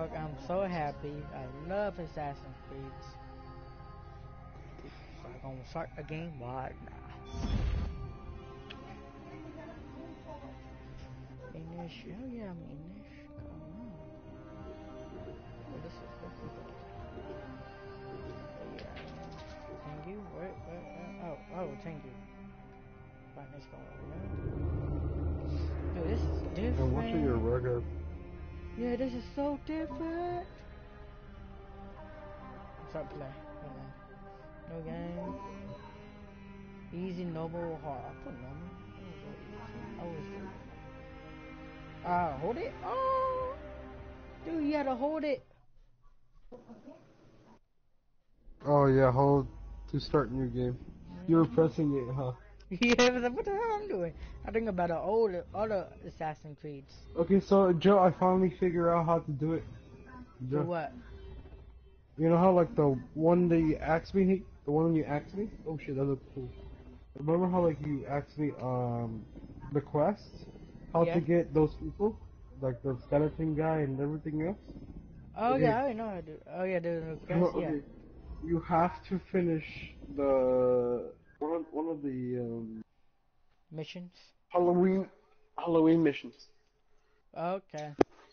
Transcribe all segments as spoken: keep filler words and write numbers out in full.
dog. I'm so happy. I love Assassin's Creed. So I'm gonna start a game right now. Finish. Oh yeah, I'm Inish. Come on. Oh, this is difficult. Oh, yeah. Thank you. Wait, wait, wait. Oh, oh, thank you. Right, let's go. Dude, this is different. I'm watching your record. Yeah, this is so different. Start play. Hold on. No game. Easy, normal, or hard. I put normal. I was doing. Ah, hold it. Oh, dude, you had to hold it. Oh yeah, hold to start new game. You were pressing it, huh? Yeah, but what the hell I'm doing? I think about the old other Assassin's Creeds. Okay, so Joe, I finally figured out how to do it. Do what? You know how like the one that you asked me, the one you asked me? Oh shit, that looks cool. Remember how like you asked me um the quest? How Yeah. to get those people? Like the skeleton guy and everything else? Oh Okay. yeah, I know how to do. Oh yeah, the quest, No, yeah. okay. You have to finish the one of, one of the um Missions. Halloween Halloween missions. Okay.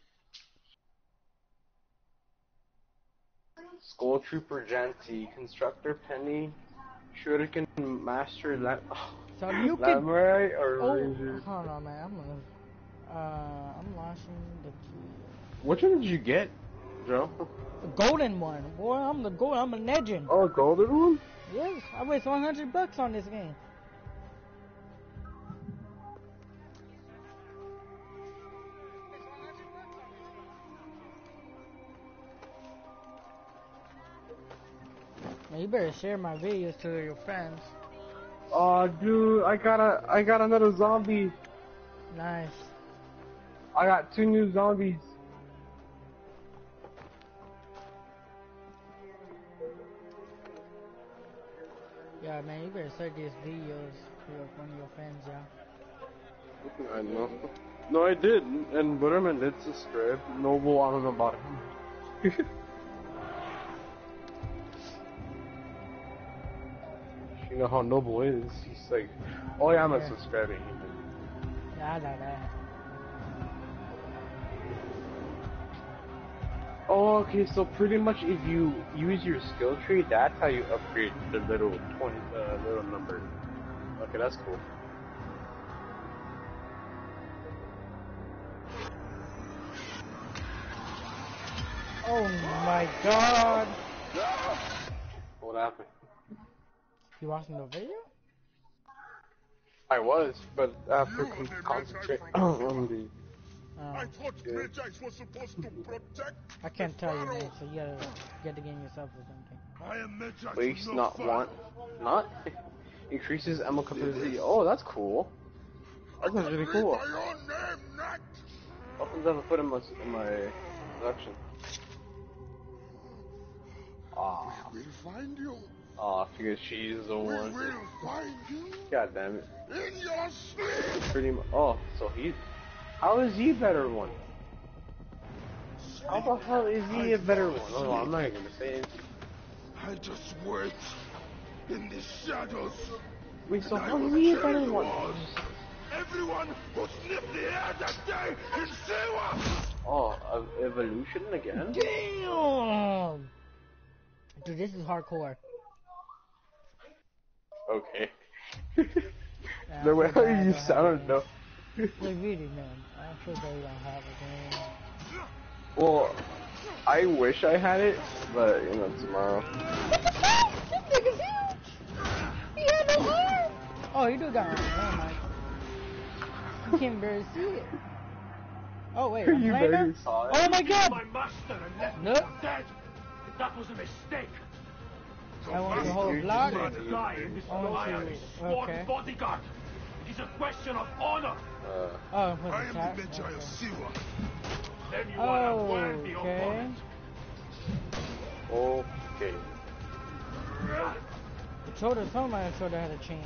Skull Trooper Janty, Constructor Penny, Shuriken Master La So you can. Samurai or Oh, Ranger. hold on, man. I'm gonna. Uh, I'm launching the. Which one did you get, Joe? The golden one. Boy, I'm the gold. I'm a legend. Oh, golden one? Yes, I waste one hundred bucks on this game. Now you better share my videos to your friends. Oh, dude, I got a, I got another zombie. Nice. I got two new zombies. Yeah, man, you better share these videos to your, one of your friends, yeah. I know. No, I did, and Butterman did subscribe. Noble, I don't know about him. You know how Noble is. He's like, oh yeah, I'm not Yeah. subscribing. Yeah, I know that. Oh, okay, so pretty much if you use your skill tree, that's how you upgrade the little twenty, uh, little number. Okay, that's cool. Oh my god! What happened? You watching the video? I was, but after con concentrate on the. Oh. I thought Greyjays was supposed to protect. I can't tell you, man, so you gotta get the game yourself or something. I am Medjay. Waste not want, not increases ammo capacity. Oh, that's cool. That's really cool. My own name, Nat. I'll put in my in my production. Ah. We will find you. Aw, I figured she's the We one. will find you. God damn it. In your sleep. Pretty much. Oh, so he. How is he a better one? How the hell is he a better one? Oh, I'm not even gonna say it. I just wait in the shadows. Wait, so and how I is will he a kill better you one? all. Everyone who sniffed the air that day in Siwa. Oh, uh, evolution again? Damn! Dude, this is hardcore. Okay. Yeah, The I way feel bad I you don't have sounded a though. game. Like, really, man. I feel bad I don't have a game. Well, I wish I had it, but you know, tomorrow. What the fuck? This nigga's huge! He had no arm! Oh, he do got arms. Never mind. You can't barely see it. Oh, wait, I'm You playing barely now? saw it. Oh my god! My master and left me No. for dead. That was a mistake. I want the whole block. You must die in this I want I am to- his sworn okay. bodyguard. It is a question of honor. Uh, Oh, for I the am chat? the Medjay Okay. of Siwa. Then you are a worthy Okay. opponent. okay. The shoulder, some of my shoulder had to change.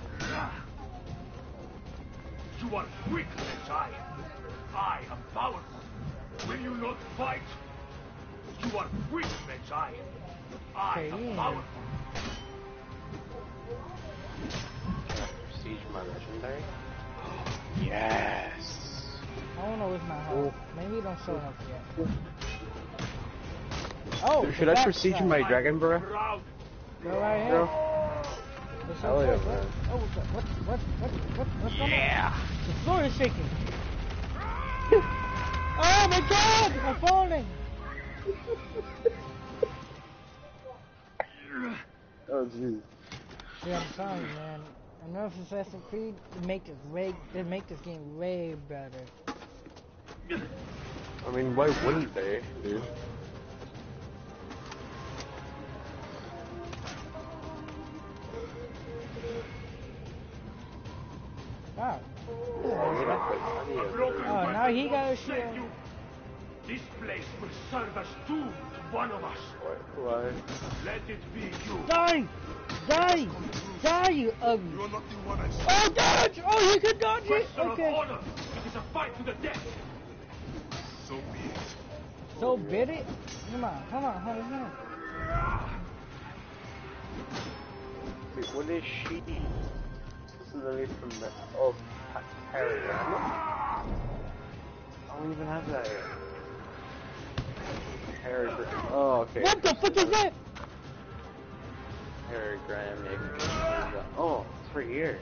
You are weak, Medjay. I am powerful. Will you not fight? You are weak, Magi. I Okay, have yeah. power. Prestige my legendary? Yes! I don't know what's my home. Maybe it don't show enough yet. Oh, Dude, should the I back prestige side. my dragon, bro? Proud. Go right ahead. Bro? What's Hell up, yeah, what, man. what, oh, what's up? What, what, what, what, what's going on? Yeah. The floor is shaking. Oh my god! I'm falling! Oh, jeez. Yeah, I'm sorry, man. I know if Assassin's Creed, they make this way, they make this game way better. I mean, why wouldn't they, dude? Wow. Oh, Oh, now he got a shield. This place will serve as tomb to one of us. why? Let it be you. Die! Die! Die, you ugly! You're not the one I saw. Oh, dodge! Oh, he could dodge it! Question Okay. of honor. It is a fight to the death. So be it. So bit it? Come on, come on, hold on. Wait, what is she? This is literally from the... Oh, paragraph. I don't even have that yet. Paragraph. Oh, okay. What the fuck is that? Paragram. Oh, it's right here.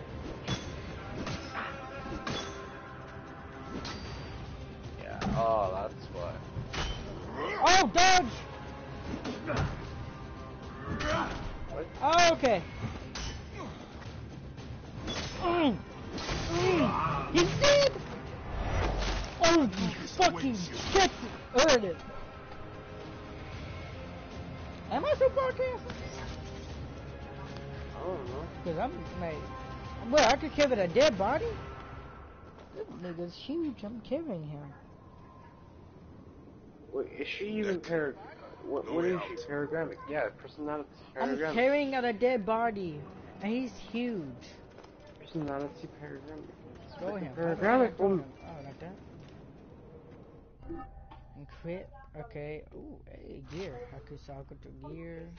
Yeah. Oh, that's why. Oh, dodge! What? Oh, okay. Mm. Mm. He's dead! Oh, you fucking shit! Earned it. Am I so broadcasting? I don't know. Cause I'm like, well, I could carry a dead body? This nigga's huge, I'm carrying him. Wait, is she even par? What, what is she? Paragrammic? Yeah, personality I'm paragrammic. carrying out a dead body, and he's huge. Personality paragrammic. Throw him. Paragrammic. Throw Oh, him. Oh, like that. And crit. Okay. Ooh, hey, gear. Okay, so I'll go to gear.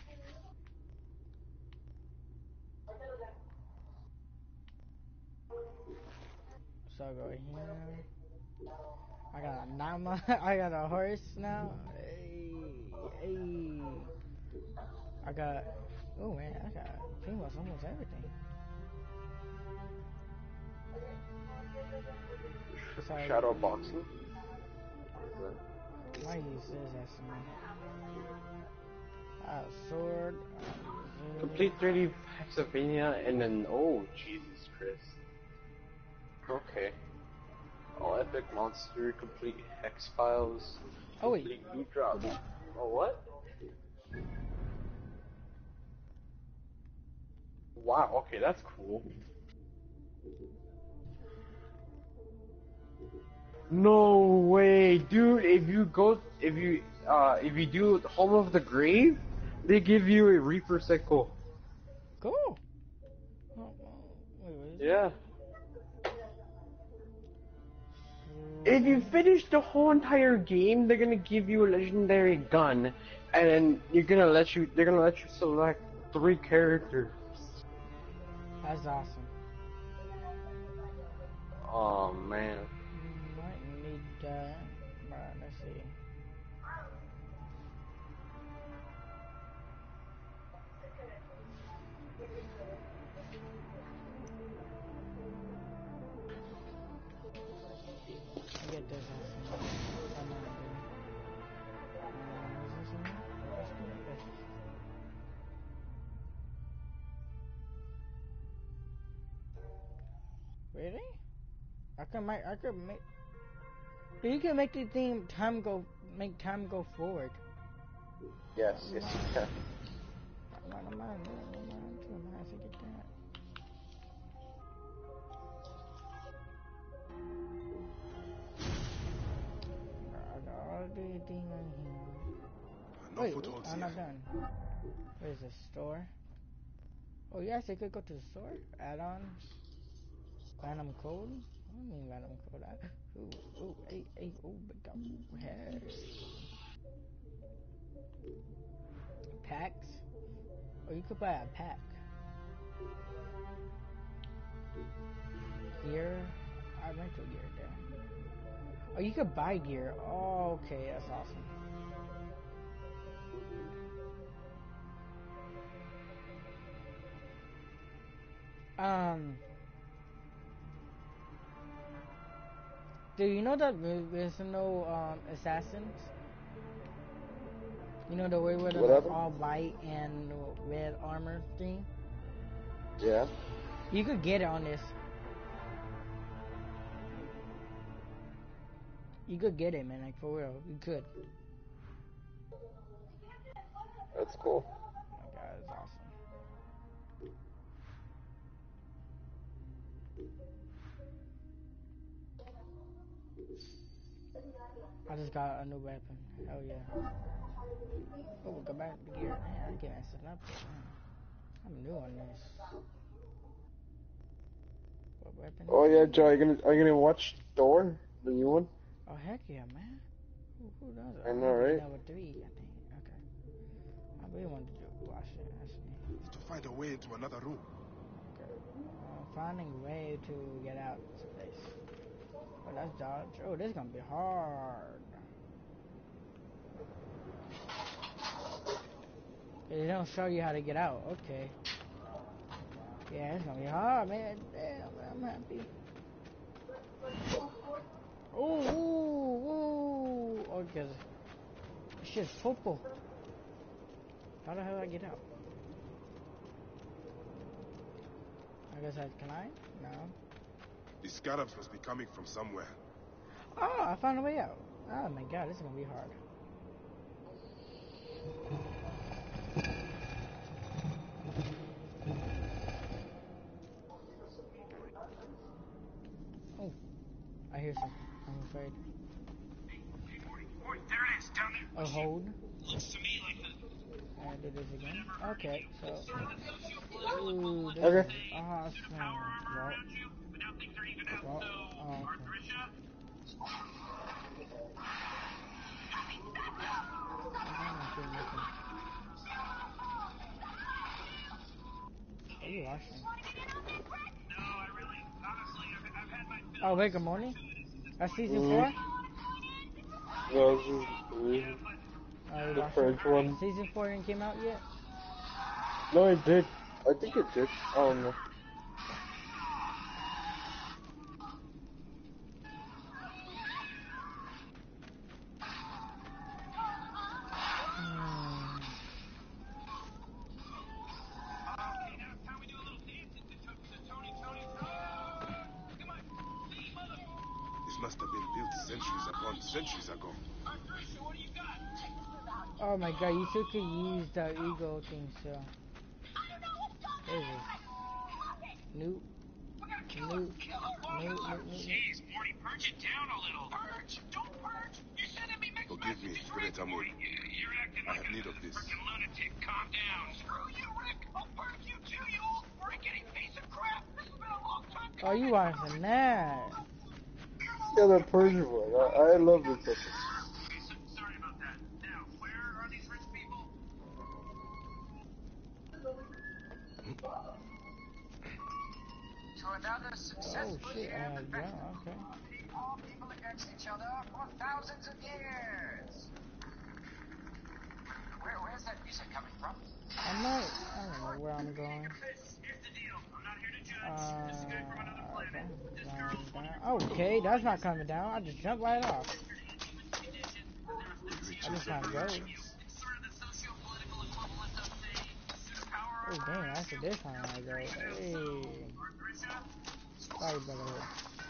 So I'll go here. I got a llama. I got a horse now. Hey, hey. I got. Oh man, I got pretty much almost everything. Sorry. shadow boxing. Why you use this as me? I have a sword. I Complete thirty Hexavania and then oh Jesus Christ. Okay. All epic monster, complete hex files, Oh wait. complete loot drops. Oh what? Wow. Okay, that's cool. No way, dude! If you go, if you, uh, if you do Home of the Grave, they give you a Reaper sickle. Cool. Oh, oh, wait, what is Yeah. it? If you finish the whole entire game, they're gonna give you a legendary gun, and then you're gonna let you, they're gonna let you select three characters. That's awesome. Oh man. Mm, might need that. Right, let's see. I get this awesome. I'm not good. Uh, is this one? This one? This. Really? I could make. I could make. You can make the thing time go. Make time go forward. Yes, yes you can. I'm not. I'm not. I'm not. I'm not. I'm not. I get that. I got all the thing on here. No Wait, footholds I'm here. not done. Where's the store? Oh yes, I could go to the store. Add-ons. Venom code. What do you mean Venom code? I, ooh, ooh, hey, hey, ooh, but go. Hey. packs. Or you could buy a pack. Gear. I rental gear there. Oh, you could buy gear. Oh, okay, that's awesome. Um, do you know that there's no um assassins? You know the way where they're Whatever. all white and red armor thing? Yeah. You could get it on this. You could get it, man, like for real. You could. That's cool. Oh my god, it's awesome. I just got a new weapon. Hell yeah. Oh, we'll go back to gear. Man, I get messing up here, man. I'm new on this. What weapon? Oh yeah, Joe, are you gonna are you gonna watch Thor, the new one? Oh heck yeah, man. Who, who does it? I I know, need to get right? number three, I think. Okay. I really wanted to do watch it, actually. To find a way into another room. Okay. Uh, finding a way to get out of this place. Oh, that's dodge. Oh, this is gonna be hard. They don't show you how to get out. Okay. Yeah, it's gonna be hard, man. Damn, I'm happy. Ooh, ooh, ooh. Oh, because this shit's football. How the hell do I get out? I guess I can I? No. These scarabs must be coming from somewhere. Oh, I found a way out. Oh my god, this is gonna be hard. Oh, I hear something. I'm afraid. There it is, down there. A hold. Looks to me like the And do this again. Okay, so. sort of the socio-political Ooh, equivalent this of, Okay. is say, awesome. pseudo-power armor Well, around you, but now things are even out. well, So, oh, okay. Arthritia? I'm gonna keep looking. What are you watching? No, I really, honestly, I've, I've had my fill Oh, of Wake Up Morning? gratuitous at this That's point. season Mm-hmm. four? No, this is this is Oh, you the watching? French one. Season four didn't came out yet? No, it did. I think it did. I don't know. Hmm. Okay, now it's time we do a little dancing to, to, to Tony, Tony, Tony. Come on, see, mother. This must have been built centuries upon centuries ago. Arthritia, what do you got? Oh my god, you still could use the ego thing, so. What is this? Nope. Nope. Nope, nope, nope, nope. Jeez, Morty, purge it down a little. Purge? Don't purge. You're sending me mixed Forgive me, messages, Great Rick. Amur. You're acting I like have a need of this. freaking lunatic. Calm down. Screw you, Rick. I'll purge you too, you old rickety piece of crap. This has been a long time Oh, you coming. watching that? Yeah, the Persian one. I, I love this episode. Okay, so, sorry about that. Now, where are these rich people? To another Oh successful shit, year uh, in the yeah, festival. okay. All people against each other for thousands of years. Where, where's that music coming from? I might, I don't know where I'm going. Here's the deal. I'm not here to judge. Uh, This is good from another okay. planet. This Going girl's one of down. Okay, that's not coming down. I just jumped right off. I Creatures just of can't the go. ancients. It's sort of the socio-political equivalent of, say, pseudo-power Oh armor damn, around that's you. a this time I Things go. are even out. So, Hey. Arthritia? Sorry, brother.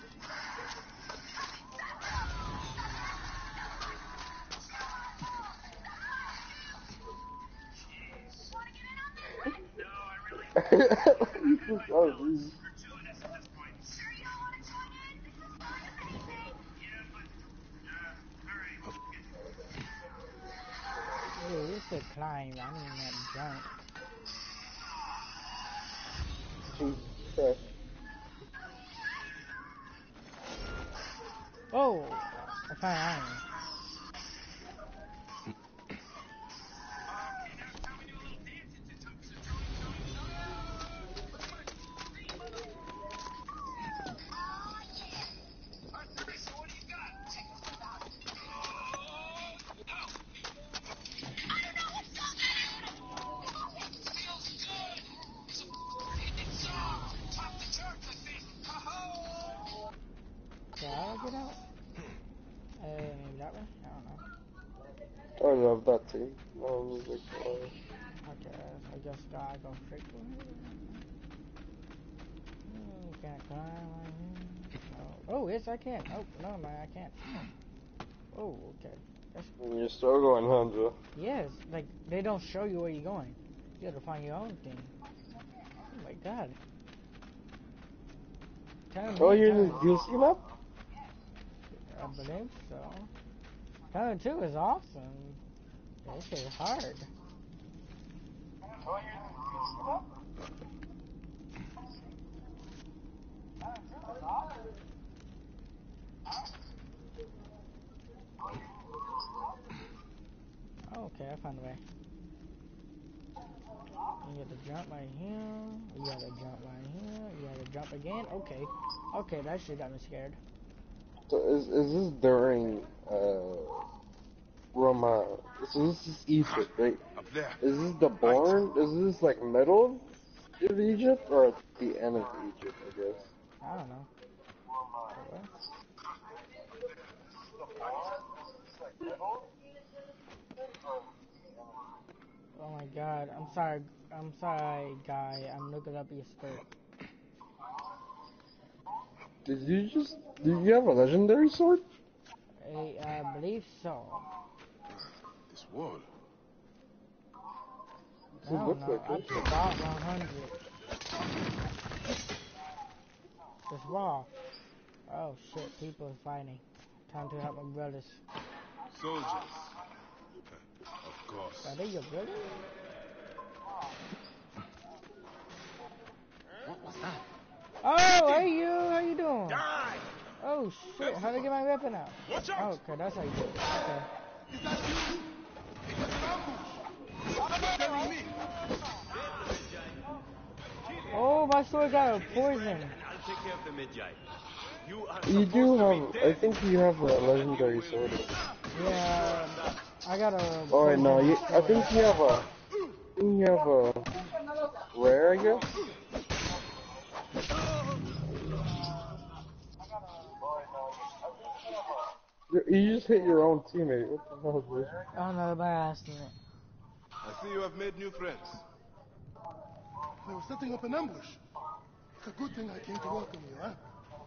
No, I really... This is so easy. gratuitous at this point. Sure you don't want to join in? This is fun and amazing. Yeah, but... Uh, alright. Dude, this is climb. I mean that jump. Jesus Christ. Oh, I found iron. I love that team. Um, like, uh, Okay, I just gotta go straight to here. Hmm, can't climb right here. No. Oh, yes, I can. Oh, no, man, I can't. Oh, okay. That's, you're still going, Hunter. yes, like, they don't show you where you're going. You gotta find your own thing. Oh my god. Turn Oh, me, you're in turn. the D L C map? I believe so. Turn two is awesome. This shit is hard. Okay, I found a way. You gotta jump right here. You gotta jump right here. You gotta jump again. Okay. Okay, that shit got me scared. So is is this during uh Roma? So this is Egypt, right? Up there. Is this the Right. born? Is this like middle of Egypt or at the end of Egypt? I guess. I don't know. Wait, what? Oh my god. I'm sorry. I'm sorry, guy. I'm looking up your skirt. Did you just? Do you have a legendary sword? I, I believe so. This wall. I This don't looks know. like I it. took out one hundred. This wall. Oh shit. People are fighting. Time to help my brothers. Soldiers. Of course. Are they your brothers? What was that? Oh, hey you. How you doing? Die! Oh shit. How did I get my weapon out? Watch Oh, out! okay. That's how you do it. Okay. Is that you? It was an ambush. You're telling me. Oh, my sword got a poison. I'll take care of the Medjay. You are You supposed do to have. be I dead. think you have a legendary sword. Yeah, I got a Oh wait, poison no. You, I sword. think you have a. I think you have a rare, I guess. You you just hit your own teammate. What the hell is this? I don't know by accident. I see you have made new friends. They were setting up an ambush. It's a good thing I came to welcome you, huh?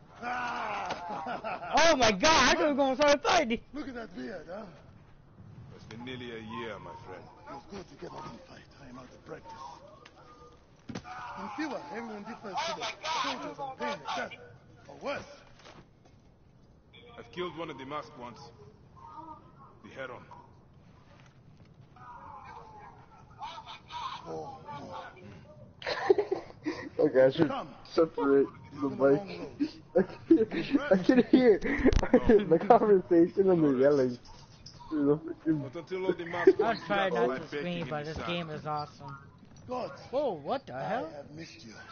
Ah! Oh my god, I could have gone start fighting. Look at that beard, huh? It's been nearly a year, my friend. Feels good to get out and fight. I am out of practice. In Siwa, everyone differs to the soldiers on pain like that. Or worse. I've killed one of the masked ones. The Heron. Oh, no. Okay, I should Come. separate the It's been a mic. long road. I can, I can hear the conversation and the yelling. Through the freaking- Not until all the masked I'll ones try gather not lie to baking scream, in but the this sand. game is awesome. Gods, Whoa, what the I hell? have missed you.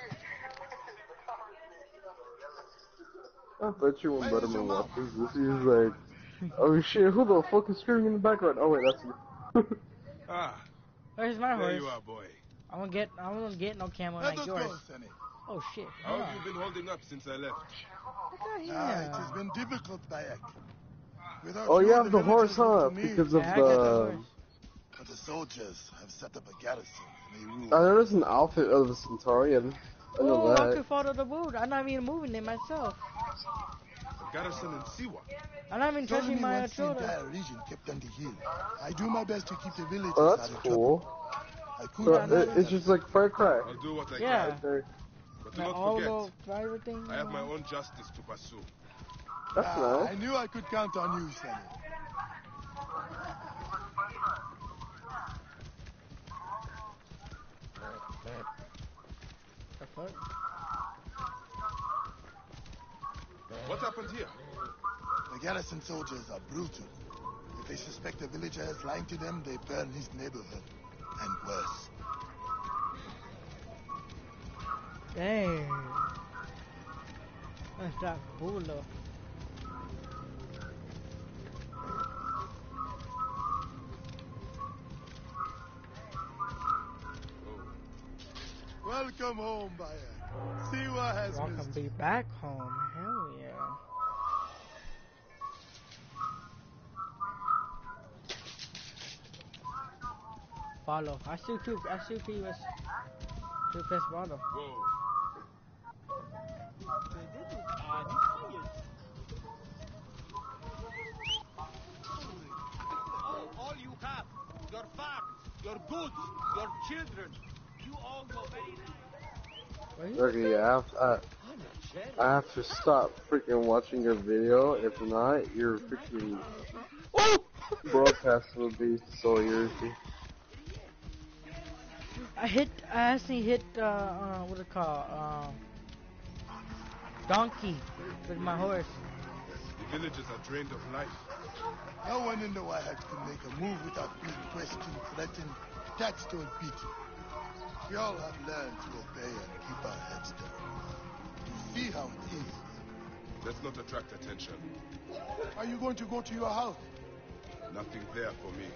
I bet you when Butterman watches this, he's like, oh shit, who the fuck is screaming in the background? Oh wait, that's you. Ah, Where's my there horse? you are, boy. I won't get, I won't get no camera Let like us yours. go, Sonny. Oh shit, How hold have on. you been holding up since I left? Look at Ah, it has him. been difficult, Bayek. Without Oh, you, you have the villagers horse, look huh? to me. Because of Yeah, I got the the. horse. But the soldiers have set up a garrison, and they rule. I noticed an outfit of a Centaurian. I know Oh, I that. could follow the road. I'm not even moving it myself. A garrison in Siwa. I'm not even touching Ptolemy my wants the shoulder. entire region kept on the hill. I do my best to keep the villagers Oh, out that's of cool. trouble. I could So Yeah, no, it, it's just like Far Cry. I'll do what I Yeah. can. Okay. But do Like not all forget, the driver thing. I have my own justice to pursue. That's Ah, nice. I knew I could count on you, Sonny. The fuck? What happened here? The garrison soldiers are brutal. If they suspect a villager is lying to them, they burn his neighborhood. And worse. Dang. That's that cool though. Welcome home, Bayek. Siwa has Welcome missed be you. back home. Hell yeah. follow. I still keep, I still keep, I still press follow. Whoa. All, all you have, your farm, your goods, your children, you all go very nice. Okay, yeah, I have, uh, I have to stop freaking watching your video. If not, your freaking broadcast will be so irritating. I hit, I actually hit, uh, uh what it called, um, donkey with my horse. The villagers are drained of life. No one in the Wahats can make a move without being questioned, threatened, taxed, or beaten. We all have learned to obey and keep our heads down. You see how it is. Let's not attract attention. Are you going to go to your house? Nothing there for me.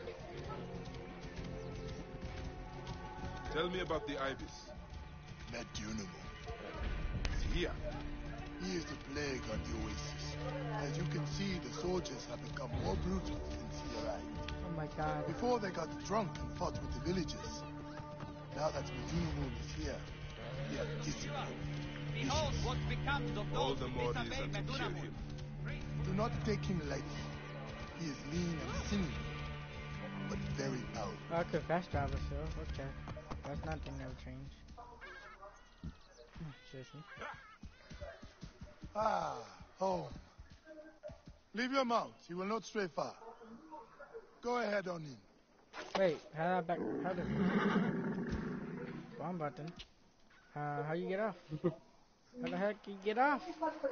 Tell me about the ibis. Medunamo. He's here. He is the plague on the oasis. As you can see, the soldiers have become more brutal since he arrived. Oh my god. Before they got drunk and fought with the villagers. Now that Medunamo is here, they are disciplined. Behold what becomes of All those the who more disobey reason to kill Medunamo. him. Do not take him lightly. He is lean and sinewy, but very powerful. Okay, fast travel, so, okay. That's nothing that'll change. Seriously. Ah, home. Leave your mount. He will not stray far. Go ahead on in. Wait, how do I back, how do, wrong button. Uh, how you get off? How the heck you get off?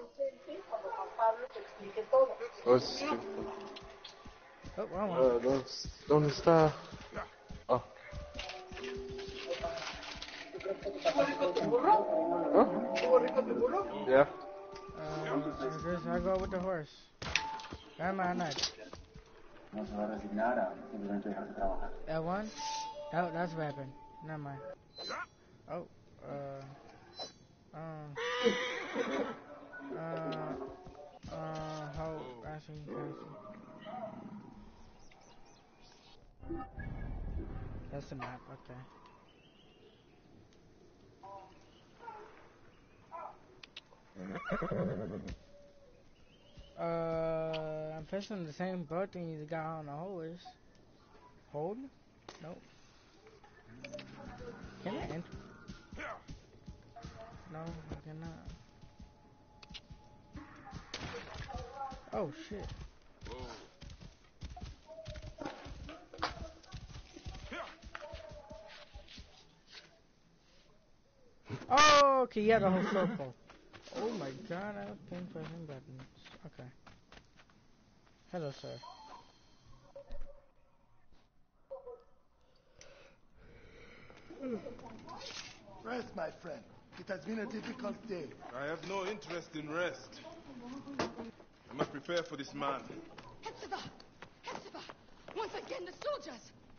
Oh, it's stupid. Oh, wrong one. Uh, don't, don't stop. Oh. Huh? Yeah. Uh, I guess I go with the horse. Am I not? That one? That, that's weapon. Never mind. Oh, uh, uh, uh, uh, how, actually, actually. That's the map, okay. Uh, I'm pressing the same button you got on the horse. Hold? Nope. Can I enter? No, I cannot. Oh shit. Oh, okay, yeah, the whole circle. Oh my god, I've been pressing buttons. Okay. Hello, sir. Rest, my friend. It has been a difficult day. I have no interest in rest. I must prepare for this man. Hepzibah! Hepzibah! Once again, the soldiers!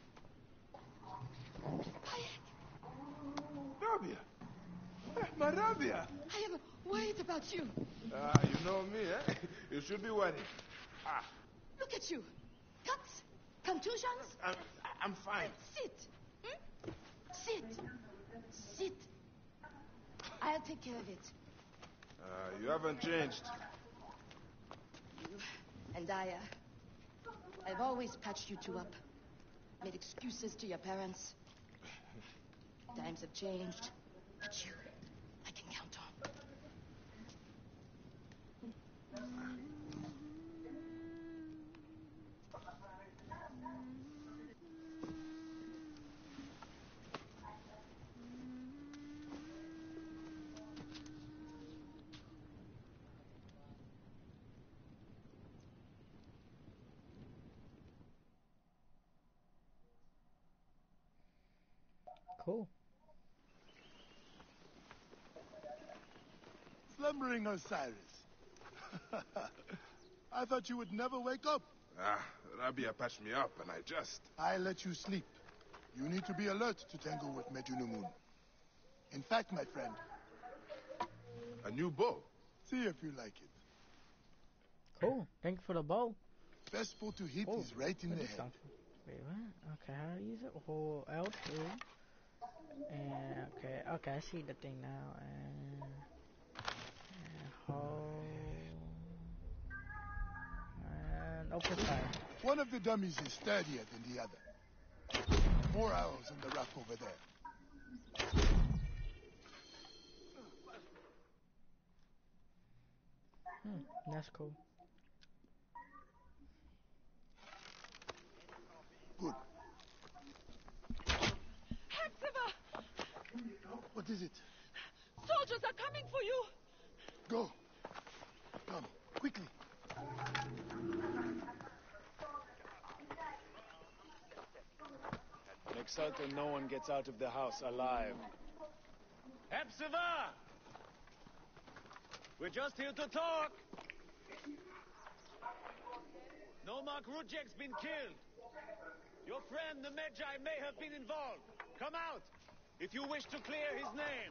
Quiet! Rabia! Eh, my Rabia! I am worried about you. Ah, you know me, eh? You should be worried. Ah, Look at you. Cuts? Contusions? I'm, I'm fine. Sit. Hmm? Sit. Sit. I'll take care of it. Uh, you haven't changed. You and I, uh, I've always patched you two up. Made excuses to your parents. Times have changed. But you, I can count on. Cool. Slumbering Osiris. I thought you would never wake up. Ah, Rabia patched me up and I just... I let you sleep. You need to be alert to tangle with Medunamun. In fact, my friend, A new bow. see if you like it. Cool. Thank you for the bow. Best bow to hit Oh, is right in that the is head. something. Wait, what? Okay, how to use it? Hold L two. And, okay, okay, I see the thing now. And, and hold. And open fire. One of the dummies is sturdier than the other. More arrows in the rack over there. Hmm, that's cool. Good. Hepzibah! What is it? Soldiers are coming for you! Go. Come, quickly. Make certain no one gets out of the house alive. Hepzibah! We're just here to talk. Nomarch Rudjek's been killed. Your friend, the Medjay, may have been involved. Come out, if you wish to clear his name.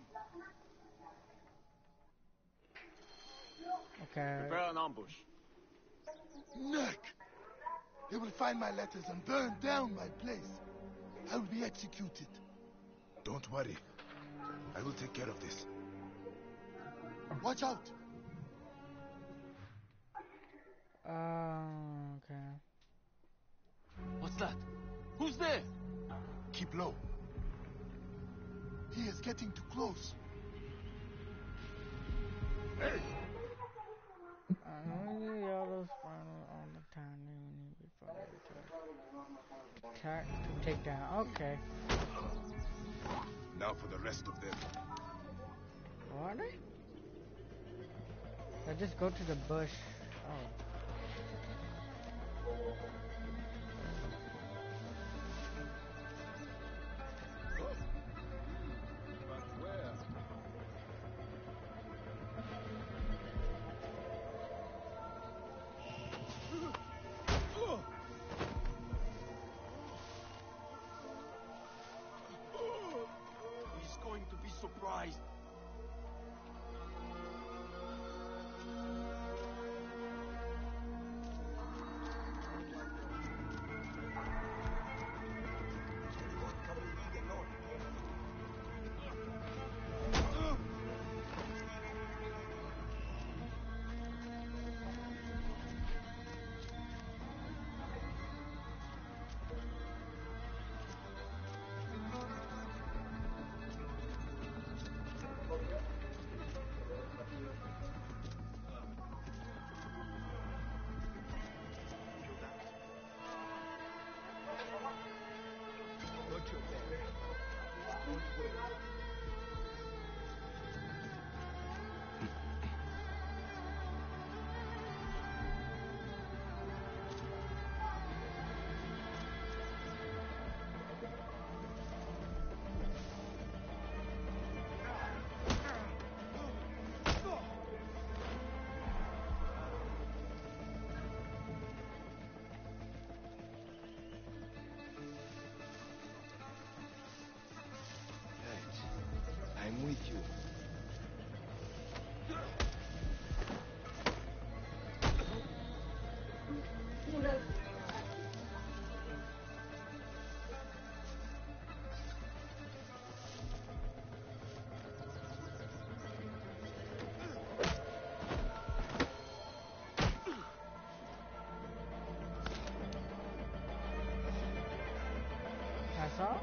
Okay. Prepare an ambush. Neck! They will find my letters and burn down my place. I will be executed. Don't worry. I will take care of this. Watch out! Um, okay. What's that? Who's there? Keep low. He is getting too close. Hey! I know the yellows final on the time they need before they attack. Attack to take down. Okay. Now for the rest of them. What are they? I just go to the bush. Oh. But where? He's going to be surprised. I'm with you. That's all?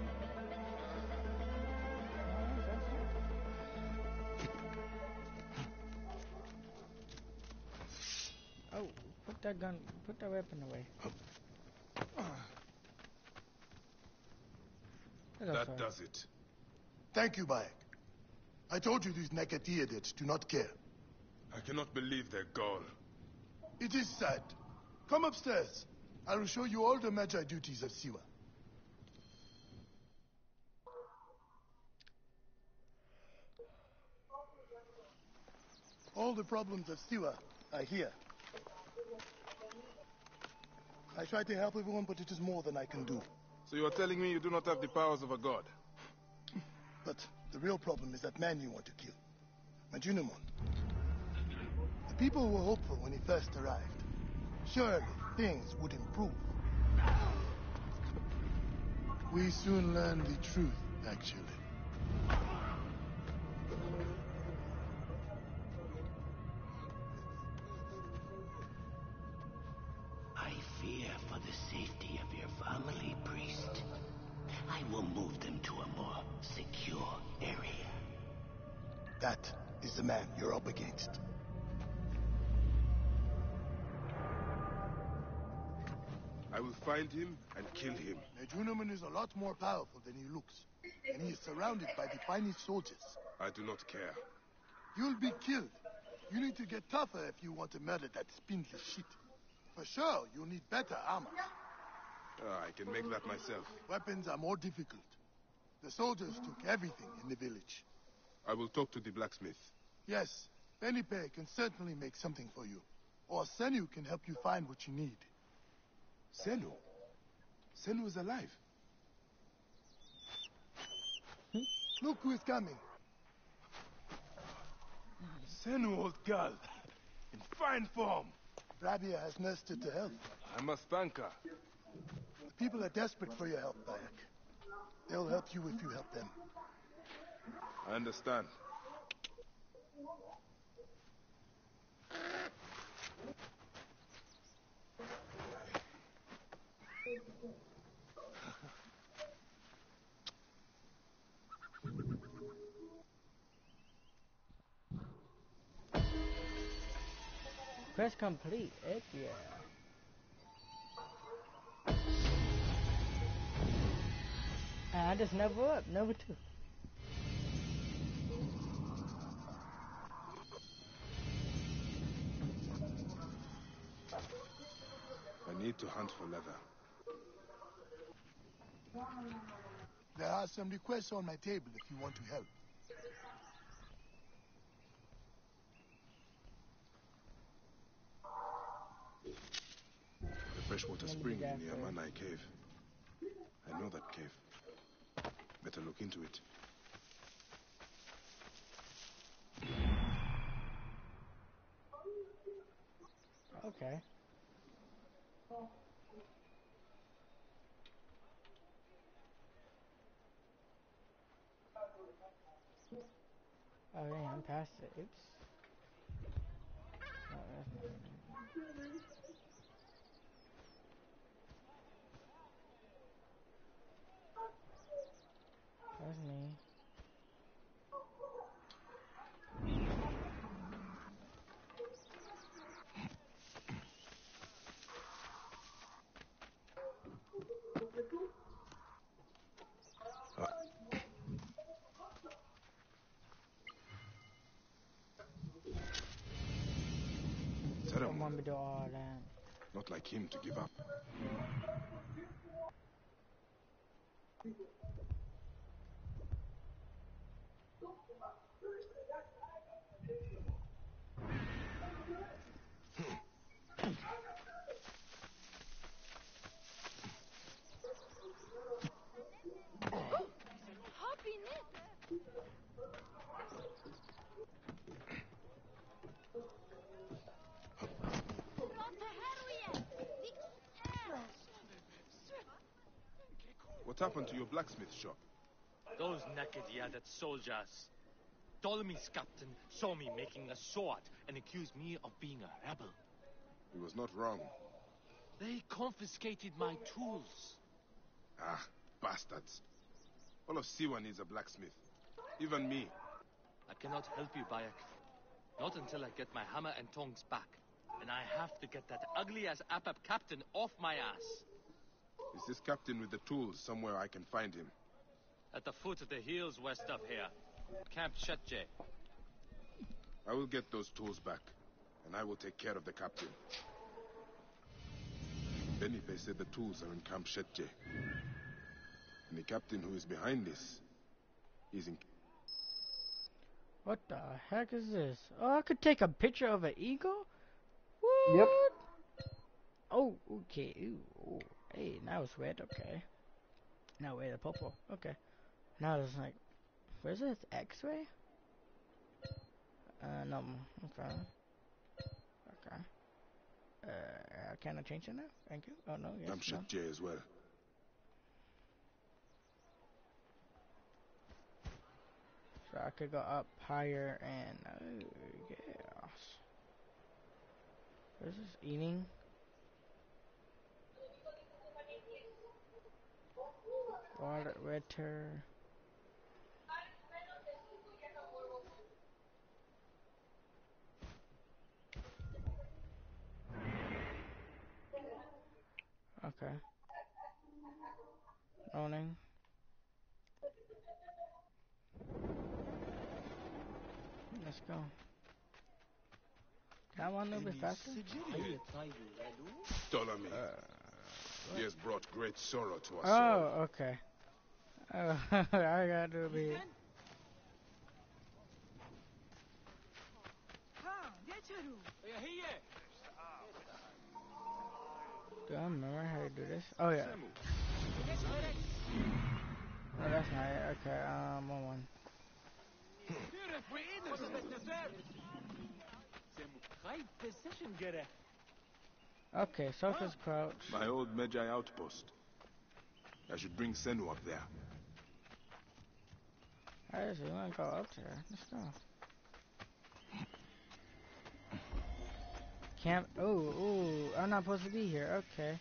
Oh, put that gun, put that weapon away. Hello, That sir. does it. Thank you, Bayek. I told you these Nakatiadids do not care. I cannot believe their gall. It is sad. Come upstairs. I will show you all the Magi duties of Siwa. All the problems of Siwa are here. I try to help everyone, but it is more than I can do. So you are telling me you do not have the powers of a god? But the real problem is that man you want to kill. Majunimon. The people were hopeful when he first arrived. Surely things would improve. We soon learn the truth, actually. I fear for the safety of your family, priest. I will move them to a more secure area. That is the man you're up against. I will find him and kill him. Mejunaman is a lot more powerful than he looks, and he is surrounded by the finest soldiers. I do not care. You'll be killed. You need to get tougher if you want to murder that spindly shit. For sure, you'll need better armor. Ah, I can make that myself. Weapons are more difficult. The soldiers took everything in the village. I will talk to the blacksmith. Yes, Benipe can certainly make something for you. Or Senu can help you find what you need. Senu? Senu is alive. Look who is coming. Senu, old girl. In fine form. Rabia has nursed her to health. I must thank her. The people are desperate for your help, Bayek. They'll help you if you help them. I understand. Quest complete. Heck yeah. And I just never up, never two. I need to hunt for leather. There are some requests on my table if you want to help. The freshwater spring in the Amanai cave. I know that cave. Better look into it. Okay. Oh yeah, I'm past it. Oops. Oh, that's not it. That's me. Don't want me to do all that. Not like him to give up. What happened to your blacksmith shop? Those naked Yadet soldiers. Ptolemy's captain saw me making a sword and accused me of being a rebel. He was not wrong. They confiscated my tools. Ah, bastards. All of Siwa needs a blacksmith. Even me. I cannot help you, Bayek. Not until I get my hammer and tongs back. And I have to get that ugly-ass Apap captain off my ass. Is this captain with the tools somewhere I can find him? At the foot of the hills west of here. Camp Shetje. I will get those tools back, and I will take care of the captain. Benipe said the tools are in Camp Shetje. And the captain who is behind this is in... What the heck is this? Oh, I could take a picture of an eagle? What? Yep. Oh, okay. Ooh, ooh. Hey, now it's red. Okay. Now wait, the purple. Okay. Now it's like, where's this X-ray? Uh, no. Okay. Okay. Uh, can I change it now? Thank you. Oh no. Yes. Camp No. Shetje as well. So I could go up higher and uh, yes. What is this eating? Water, water. Okay. Owning. Let's go. Can I run a little bit faster? Ptolemy. Uh, He has brought great sorrow to us all. oh, okay. Oh, I got to be. Do I remember how to do this? Oh yeah. Oh, that's not it. Okay, um, one one. Okay, surface crouch. My old Medjay outpost. I should bring Senu up there. Alright, so you wanna go up there? Let's go. Camp. Oh, ooh, I'm not supposed to be here. Okay.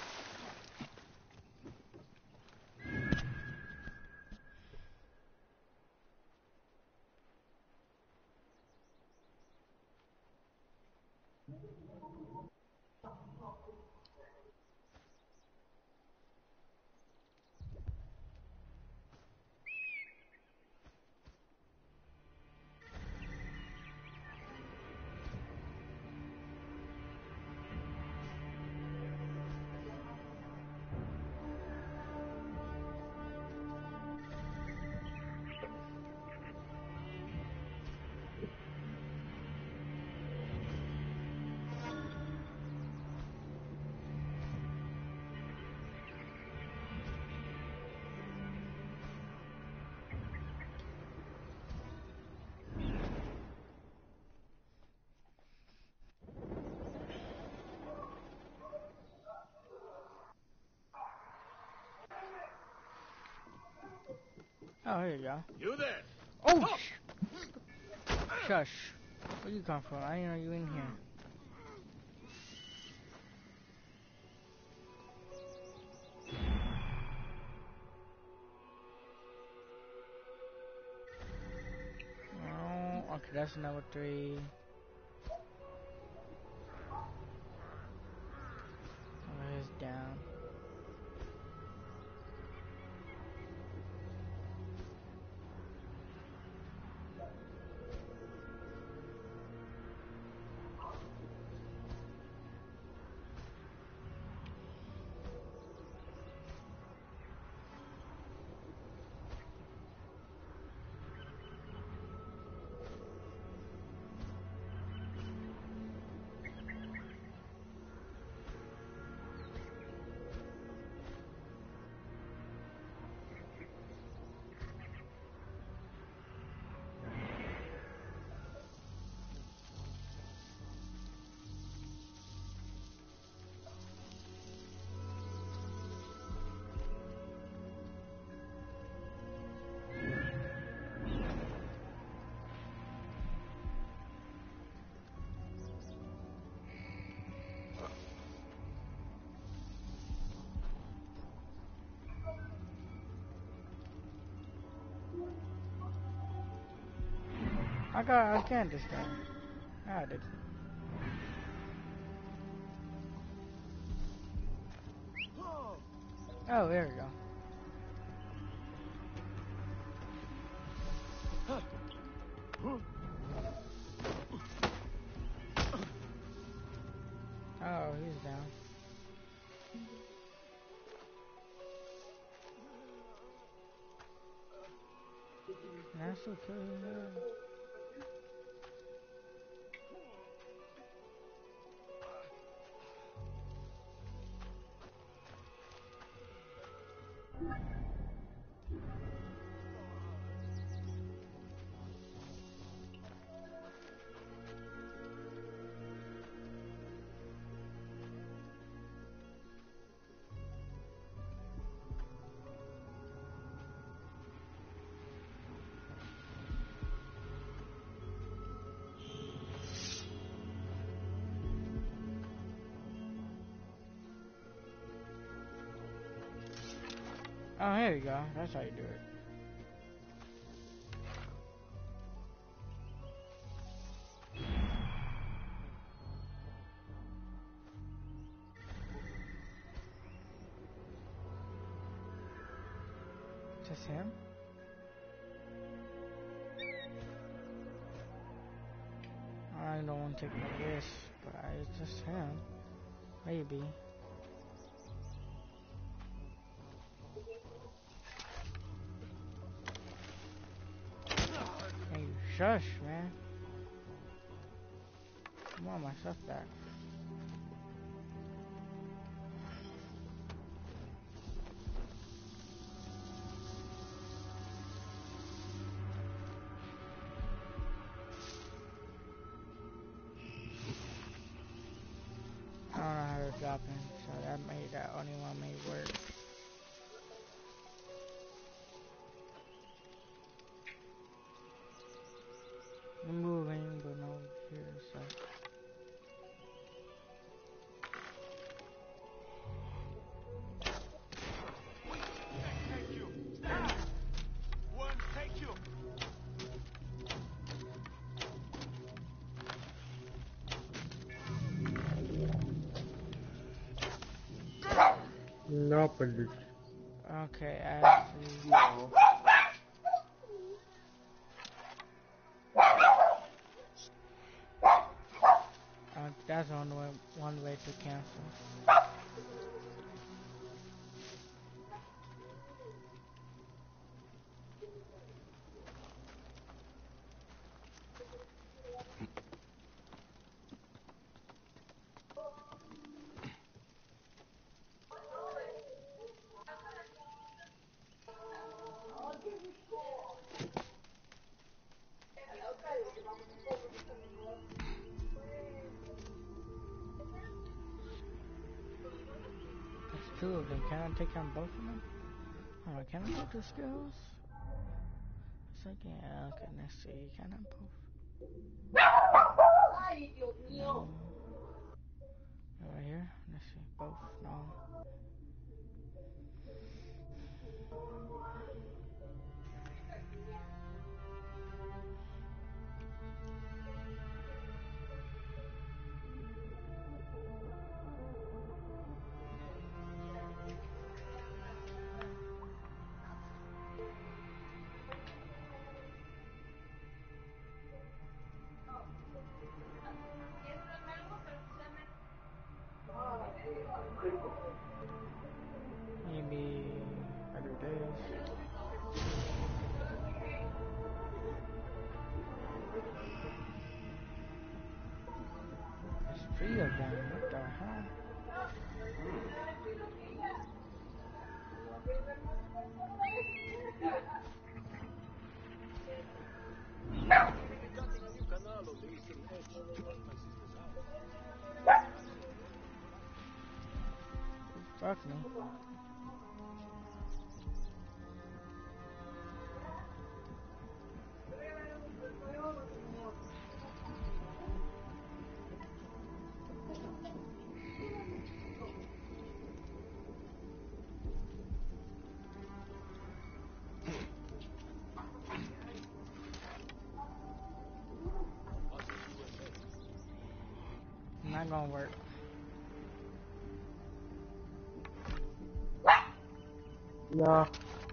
Oh, here you go. You there? Oh, sh shush. Where you come from? I didn't know you in here. Oh, okay, that's number three. Oh, it's down. I got, I can't this time. I did. Oh, there we go. Oh, he's down. That's okay. Oh, here you go. That's how you do it. Just him? I don't want to take the risk, but I, it's just him. Maybe. Hey, shush, man. I want my stuff back. I don't know how to drop him, so that made that only one made work. I'm moving, but no here, so. Take you. Ah! One, take you. No, police. Okay, actually. No. Uh, that's only one, one way to cancel. That's two of them. Can I take on both of them? Oh, can I do two skills? It's like, yeah, okay, let's see. Can I both? No. Right here? Let's see. Both? No. Maybe I do this. There's three of them. What the hell? Cutting a new canal on the eastern edge towards my sister's house. Fuck me. Not gonna work. No.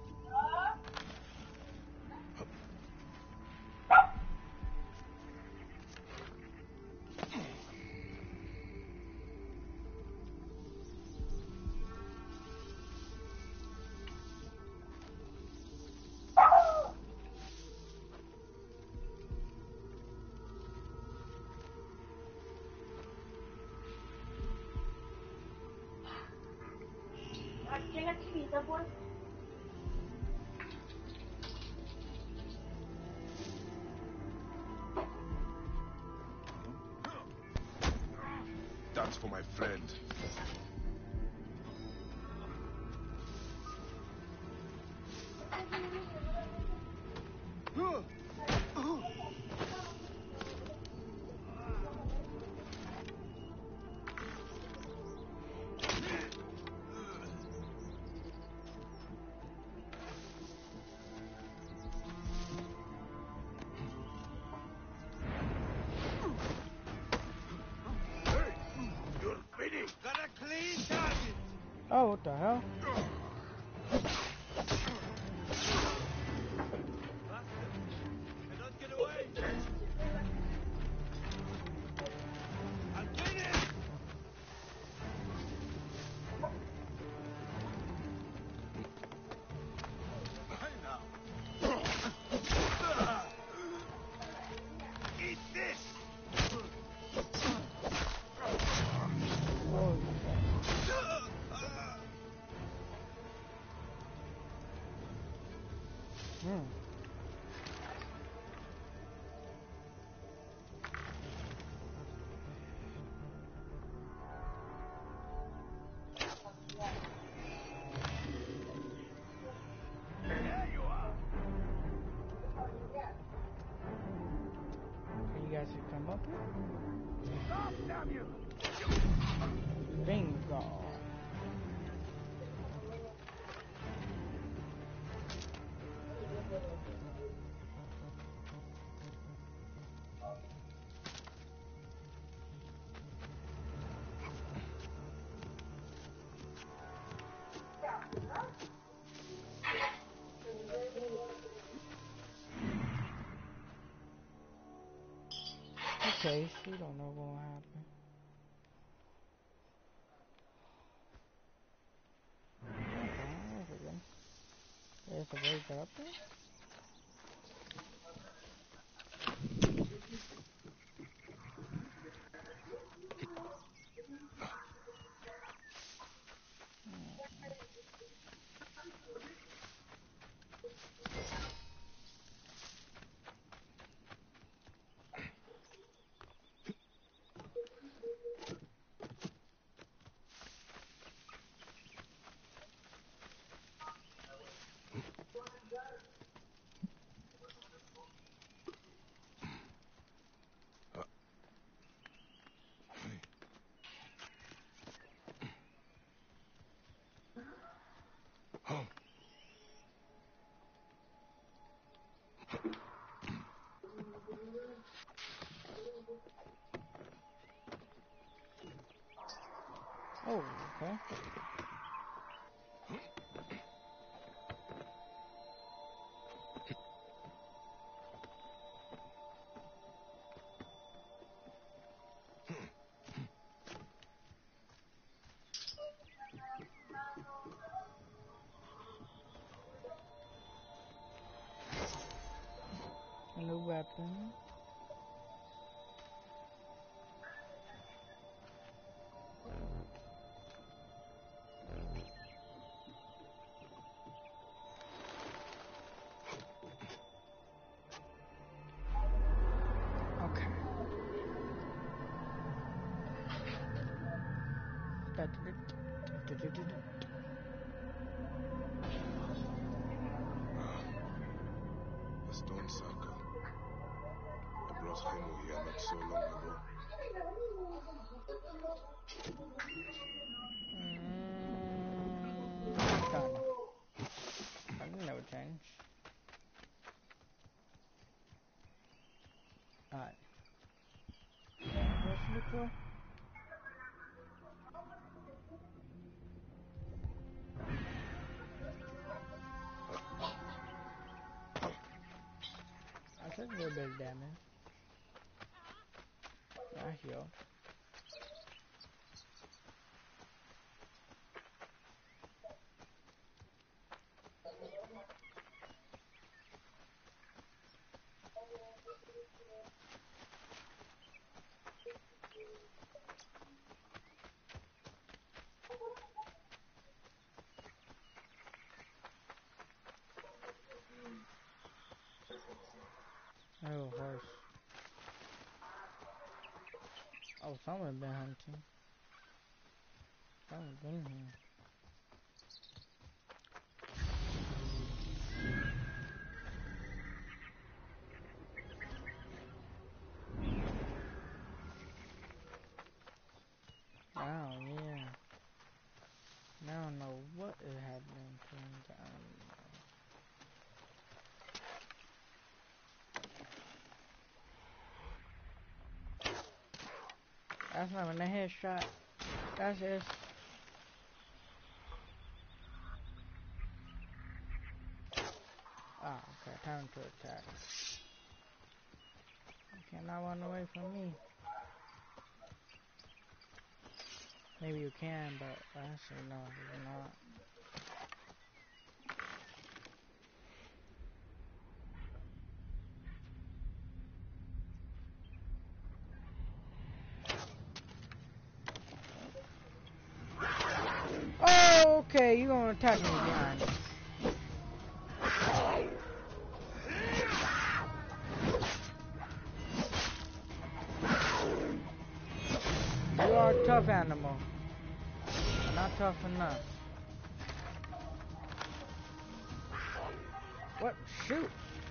That's for my friend. Oh, what the hell? Cannot get away. I'm finished. Hey now. Eat this. Oh, hmm. There you are. You guys should come up here. Stop, damn you. Bingo. Okay, she don't know what'll happen. Okay, there's a way to get up there. Oh, okay. A new weapon. Okay. The stone circle. I brought Hemo here not so long ago. Mm, kinda. I think that would change. Alright. What's the for? I took a little bit of damage. I heal. Oh, horse. Oh, someone been hunting. Someone been here. Oh, yeah. Now I don't know what is happening to him. That's not even a headshot. That's just. Ah, okay, time to attack. You cannot run away from me. Maybe you can, but actually no, you're not. Oh, okay, you're gonna attack me behind. You are a tough animal, but not tough enough. What? Shoot!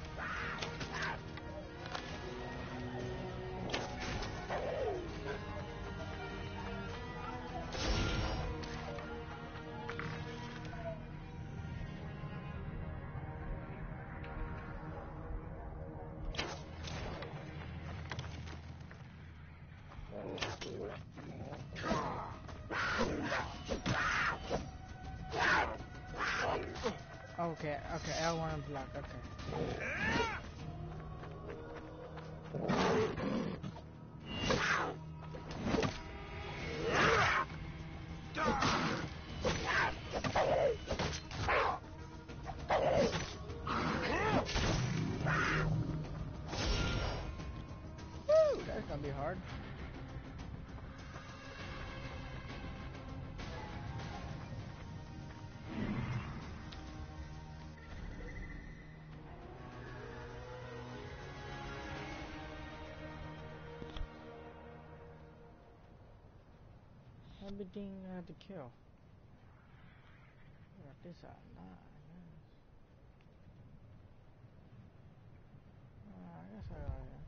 Okay, okay, L one block, okay. Woo, that's gonna be hard. Everything I had to kill. Got this out. Nah, yes. Uh, I guess I got it.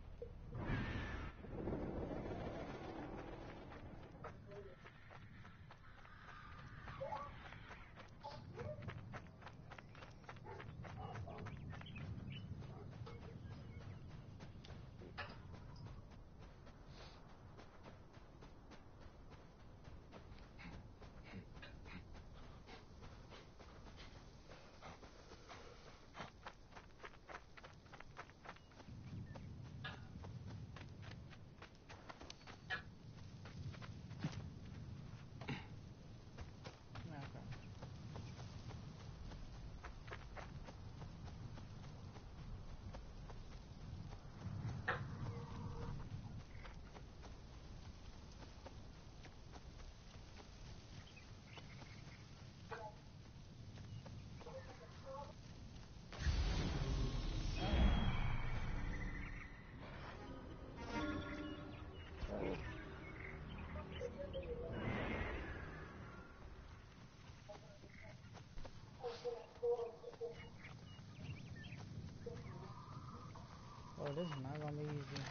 Oh, this is not gonna be easy.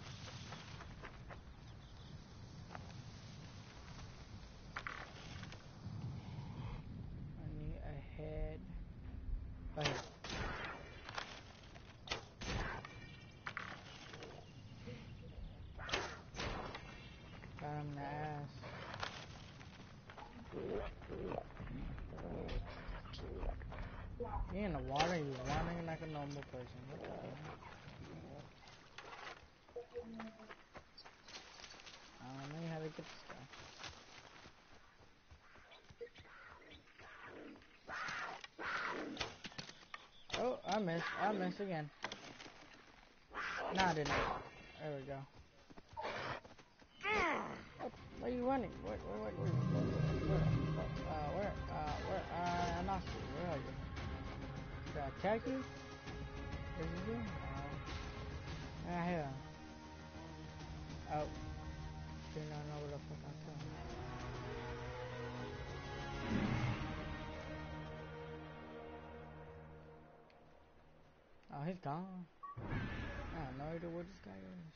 I need a head. Right here. Got him in the ass. You in the water, you running like a normal person. What the hell? I don't know how to get this guy. Oh, I missed. I missed again. No, I didn't. There we go. What? Where are you running? Where, where, where, where, where, where, uh, where, uh, where, uh, I lost you. Where are you? Did I attack you? Did you do? No. Yeah, here. Oh. Do not know where the fuck I'm going. Oh, he's gone. I have no idea where this guy is.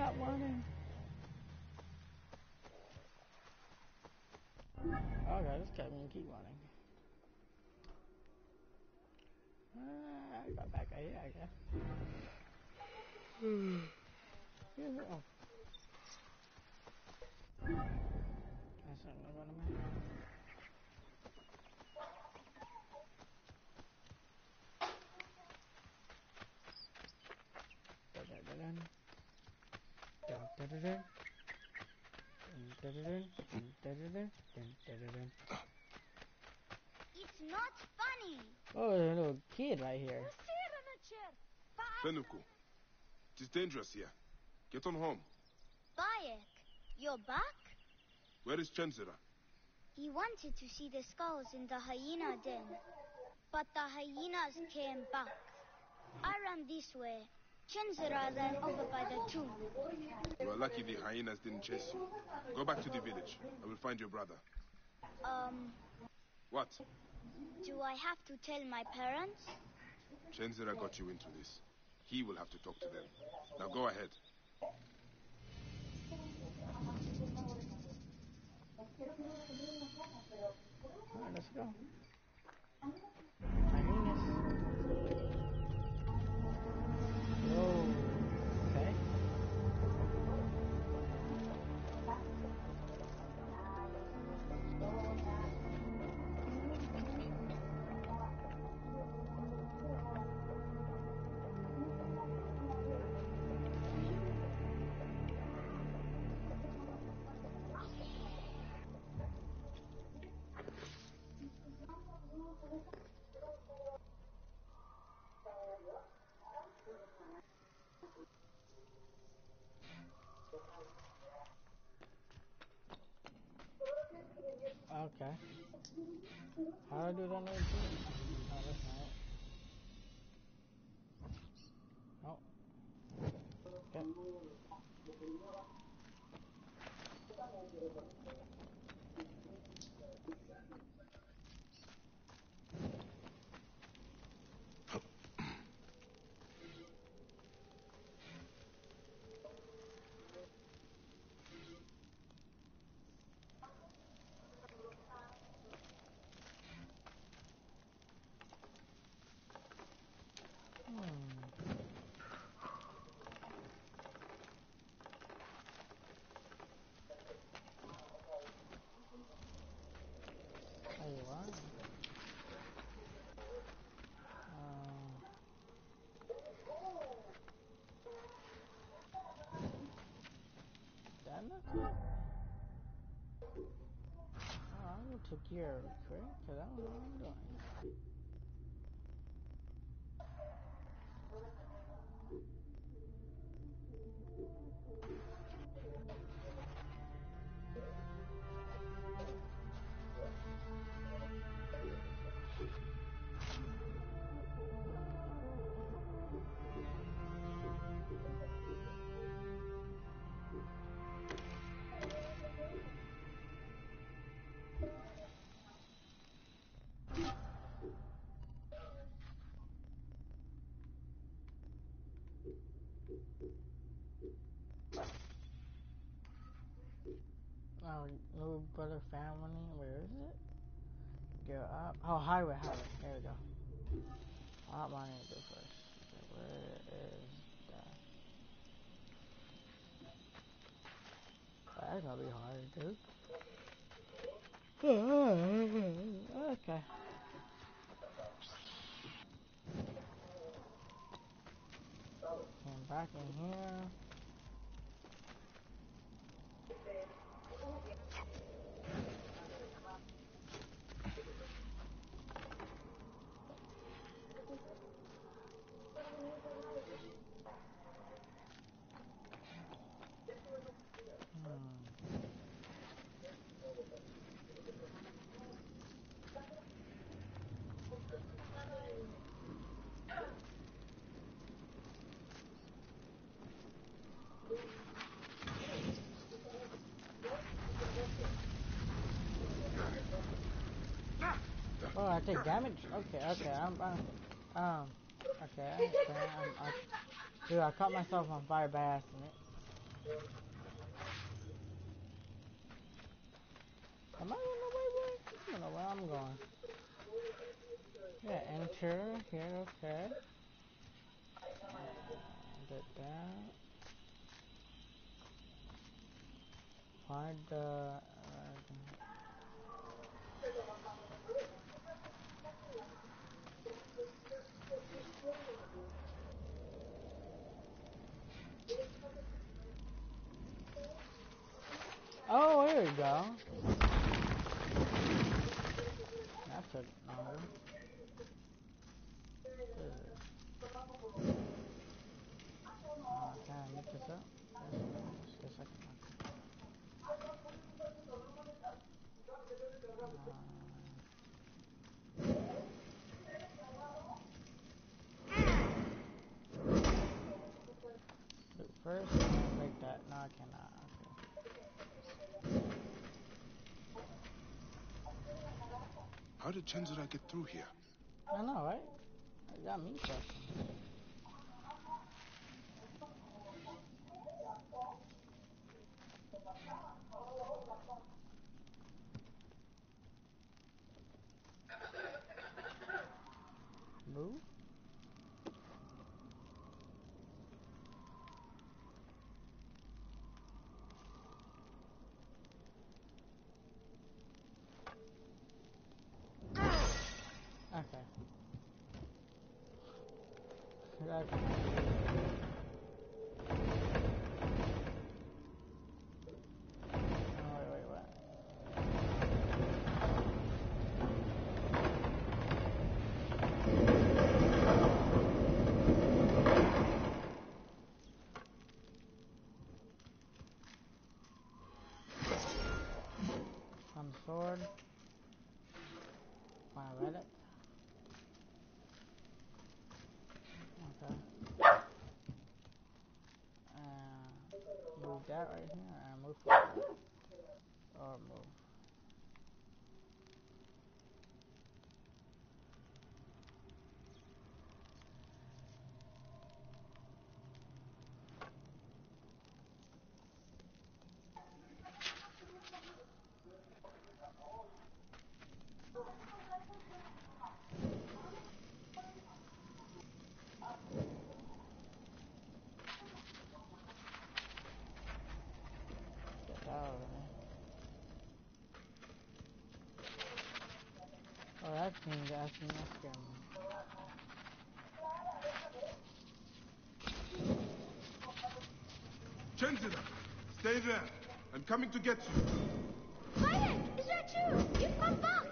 Stop running. Okay, this cat's gonna keep running. Uh, I got back right here, I guess. Yeah. That's not gonna run a minute. Da-da-da-dun. Dun-da-da-dun. Dun-da-da-dun. Dun-da-da-dun. Dun-da-da-dun. It's not funny. Oh, there's a little kid right here. Fenuku, it is dangerous here. Get on home. Bayek, you're back? Where is Chenzira? He wanted to see the skulls in the hyena den, but the hyenas came back. I ran this way. Chenzira ran over by the tomb. You are lucky the hyenas didn't chase you. Go back to the village. I will find your brother. Um, What? do I have to tell my parents? Chenzira got you into this. He will have to talk to them. Now go ahead. Alright, let's go. Hyenas. Whoa. Okay. Okay. How do I do that on the team? Oh, that's not it. Oh. Okay. There you are. Um, that not it? Oh, I'm gonna take care of it quick, cause I don't know what I'm doing. Oh, little brother family, where is it? Go up. Oh, highway, highway. There we go. What am I gonna do first? Okay, where is that? Oh, that's gonna be hard to do. Okay. And back in here. Oh, I take damage? Okay, okay, I'm, I'm um, okay, I understand. I'm, I, dude, I caught myself on fire by accident. Am I on the right way? I don't know where I'm going. Yeah, enter here, okay. And did that. Find the. Uh, oh, here we go. That took longer. What is it? Uh, can I make this up? Yes, yes, yes I can. Uh, do first, like that. No, I cannot. Okay. How did Chenzura get through here? I know, right? You got me questioning. Move? Okay. Okay. Oh, wait, wait, what? Some sword. My relic. Okay. Uh, move that right here and move forward. Or move. Get that over there. Oh, that thing got me. That scared me. Chenzura! Stay there! I'm coming to get you! Quiet! Is that you? You've come back!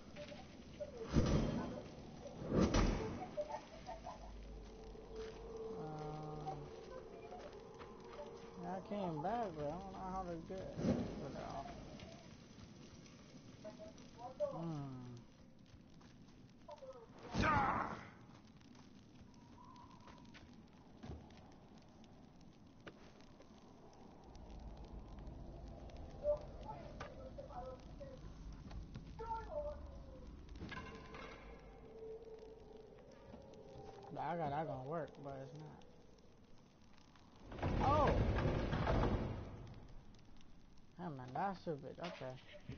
Um, yeah, I came back, but I don't know how to get it out. Hmm. I got that gonna work, but it's not. Oh! Hey man, that's stupid. Okay.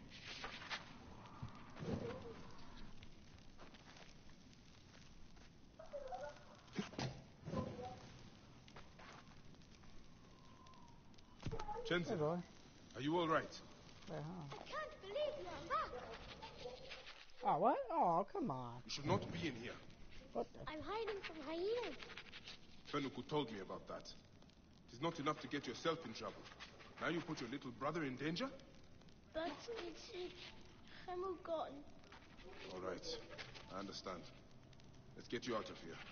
Chenzura, Hey boy. are you all right? Wait, huh? I can't believe you're back! Oh, what? Oh, come on. You should not be in here. What the? I'm hiding from hyenas. Fenuku told me about that. It is not enough to get yourself in trouble. Now you put your little brother in danger? But it's... I'm gone. All right. I understand. Let's get you out of here.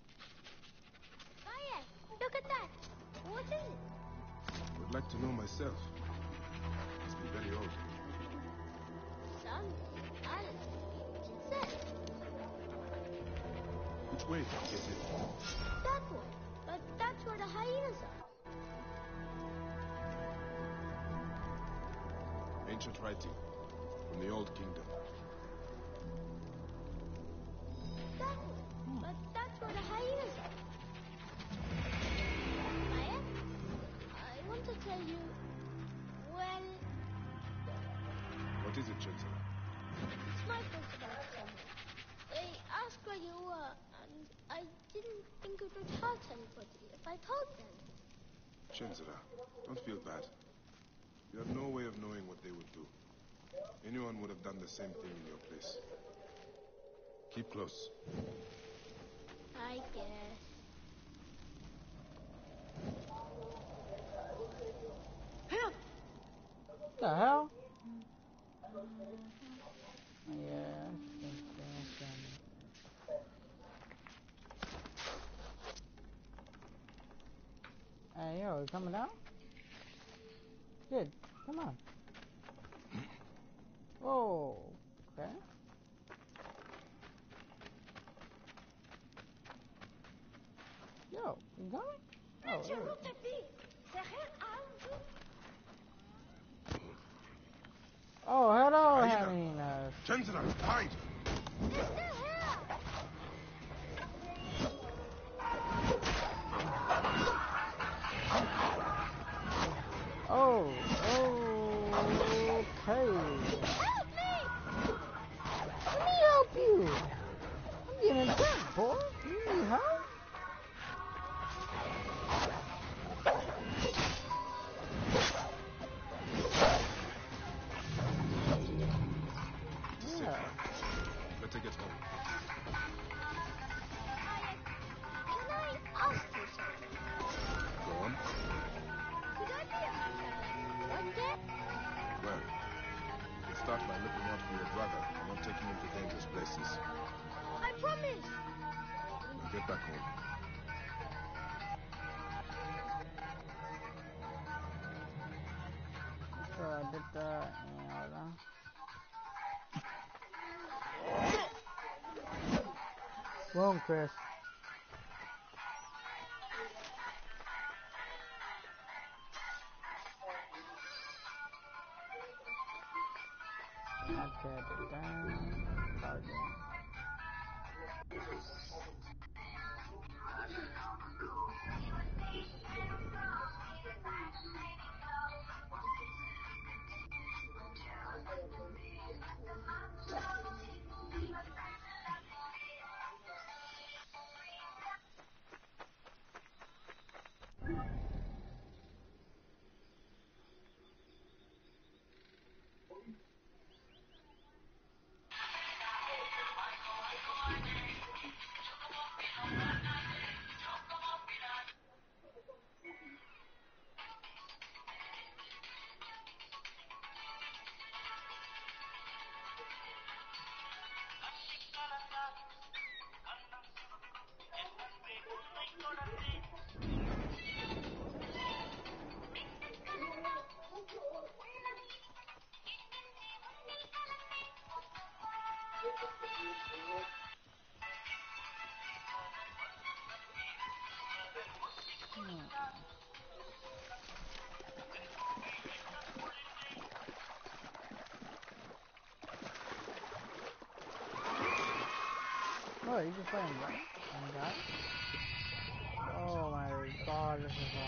Fire! Look at that! What is it? I would like to know myself. It must be very old. Sun, Alice, Giselle. Which way did you get in? That one. But that's where the hyenas are. Ancient writing from the Old Kingdom. That one. But that's where the hyenas are. Maya, I want to Chancellor? It's my fault about someone. They asked where you were, and I didn't think it would hurt anybody if I told them. Chancellor, don't feel bad. You have no way of knowing what they would do. Anyone would have done the same thing in your place. Keep close. I guess. What the hell? Yeah, that's Hey, yo, you coming out? Good. Come on. Whoa. Okay. Yo, you going? Oh, Je there. vous défie. C'est rien à vous. Oh, hello, Aida. Hannah. Chancellor, hide! They're still here. Oh, oh, okay. Help me! Let me help you. I'm getting attacked, boy. You need help? Yeah. Better get home. Can I ask you something? Go on. Could I be a mechanic one day? Well, you could start by looking out for your brother and not taking him to dangerous places. I promise. Now get back home. So I did that, and hold on. Boom, Chris. Okay, I did that. Target. Oh, you just playing right? And got it? Oh my god, this is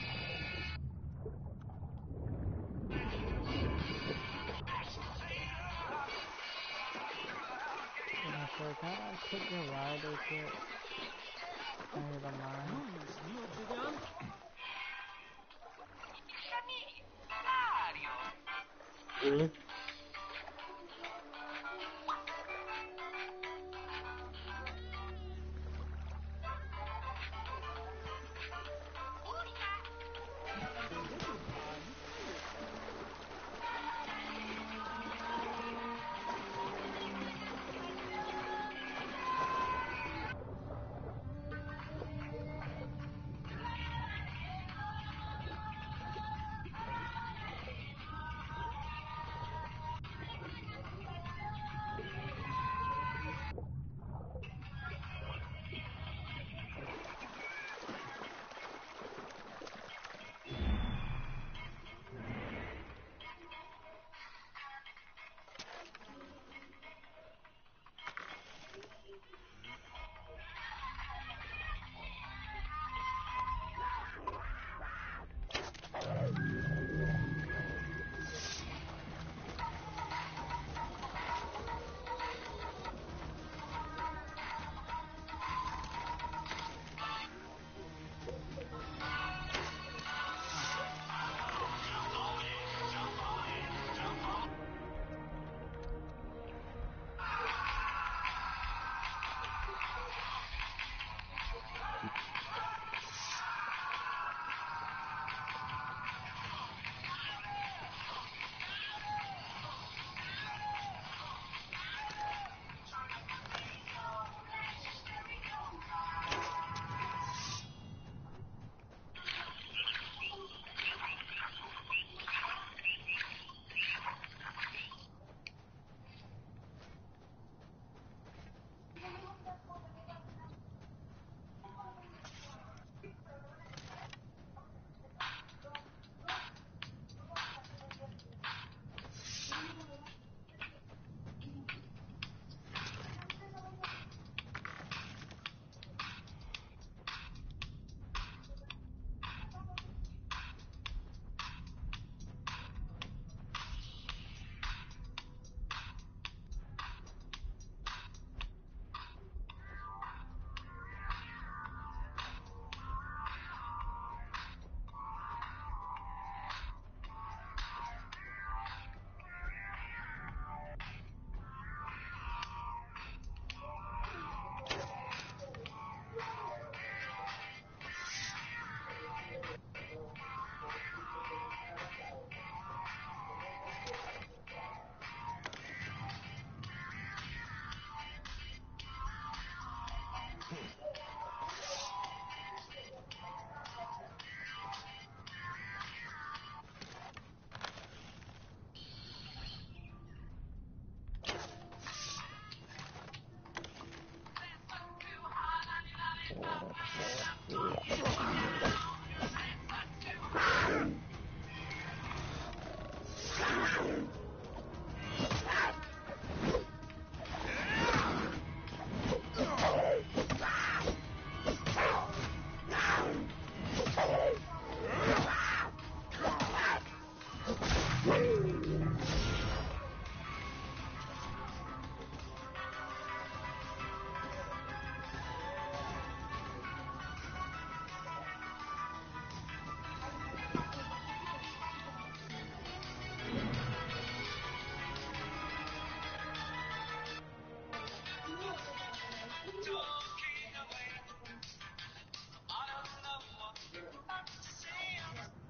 awesome. Yeah, so can I take your ride real quick? I need a mine. Really?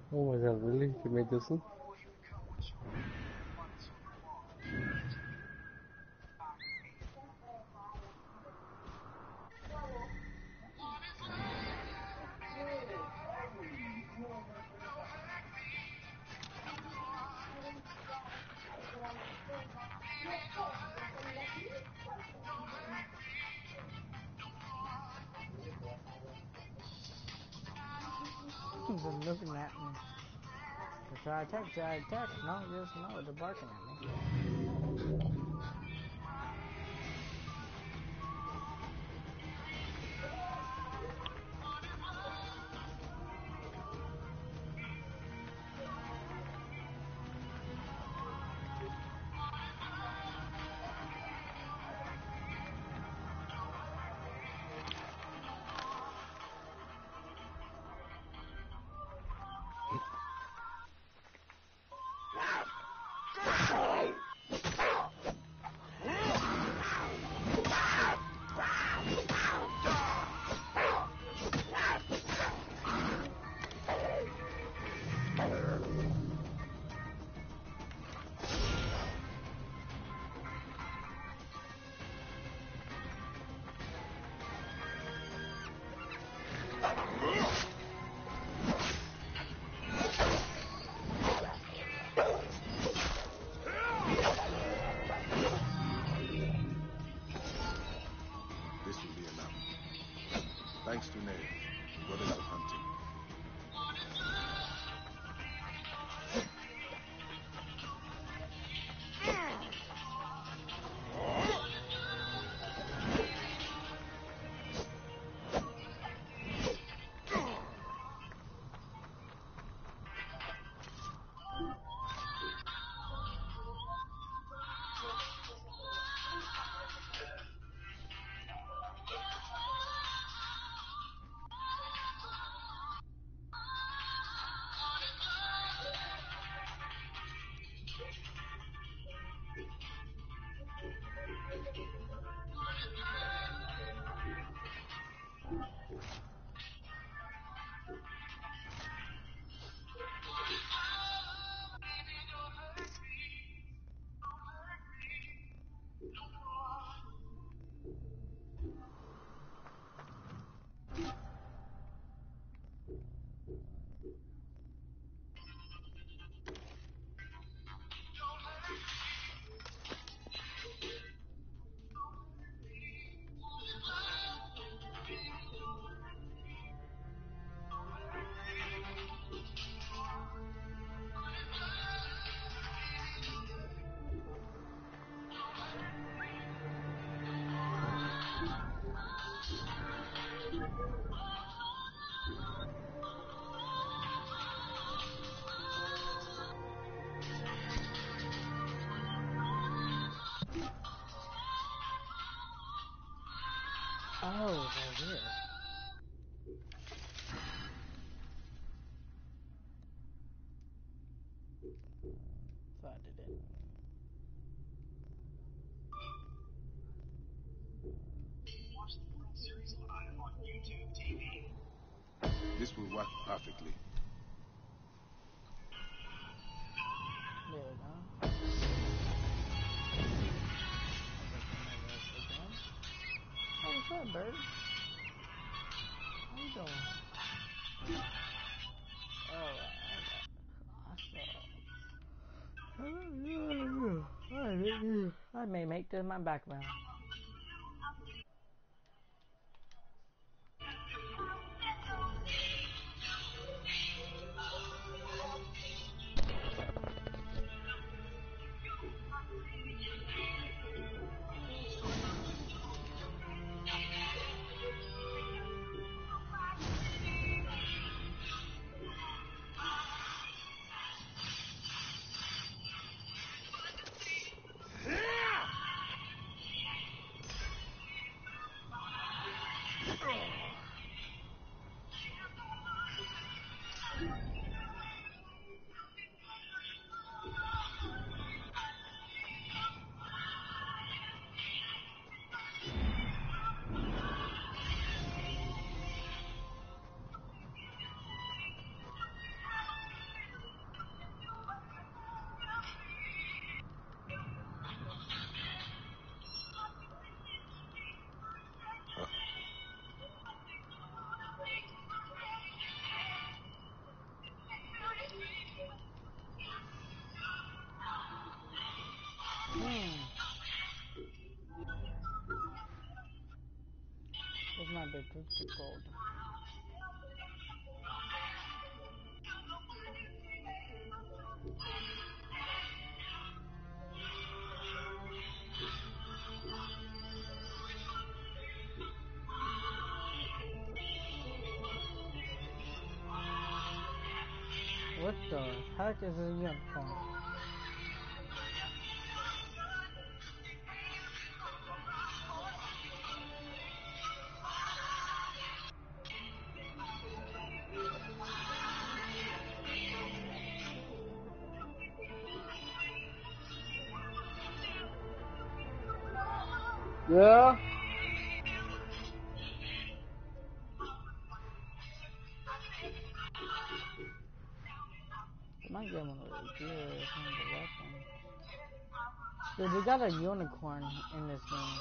Oh my god, really? You made this one? They're looking at me. They try to attack, try to attack. No, just no, they're barking at me. This will be enough. Thanks to Ned, we got it out hunting. Oh, they're here. So I did it. This will work perfectly. There we go. Oh, what's up, bird? How you doing? Oh, I, I, I, I may make this my background. might be fifty gold. What the heck is a unicorn? Yeah? I might get one of the gears and the weapon. Dude, they got a unicorn in this game.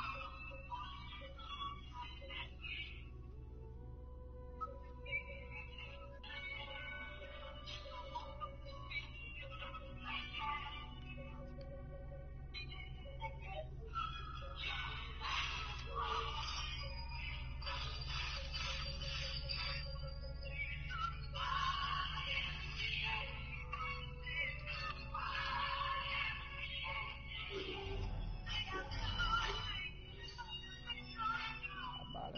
I bought it.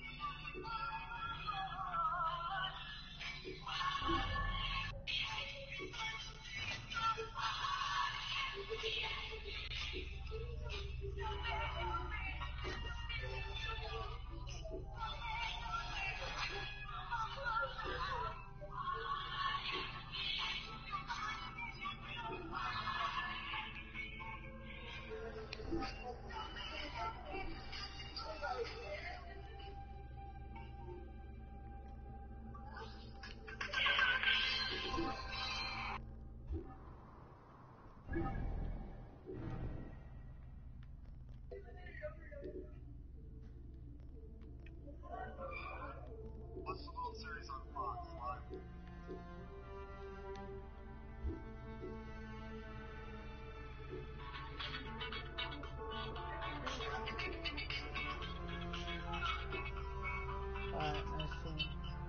Alright, let's see.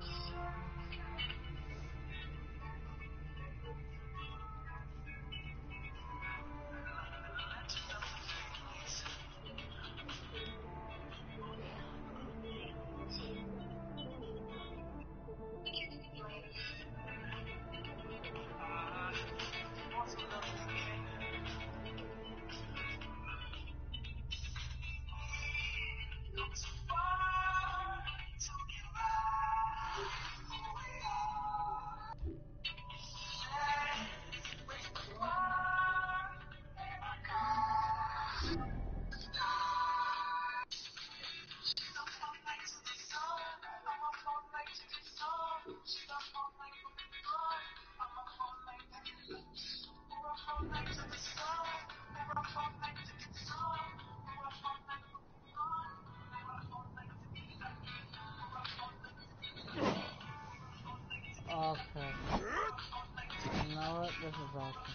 Okay. You know what? This is awesome.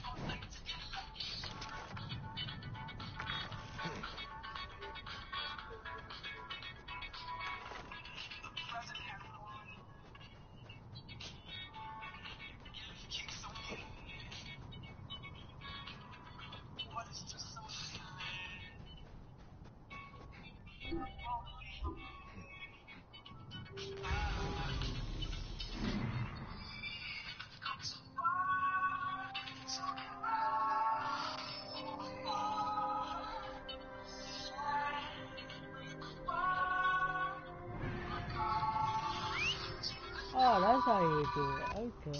Oh, that's how you do it. Okay.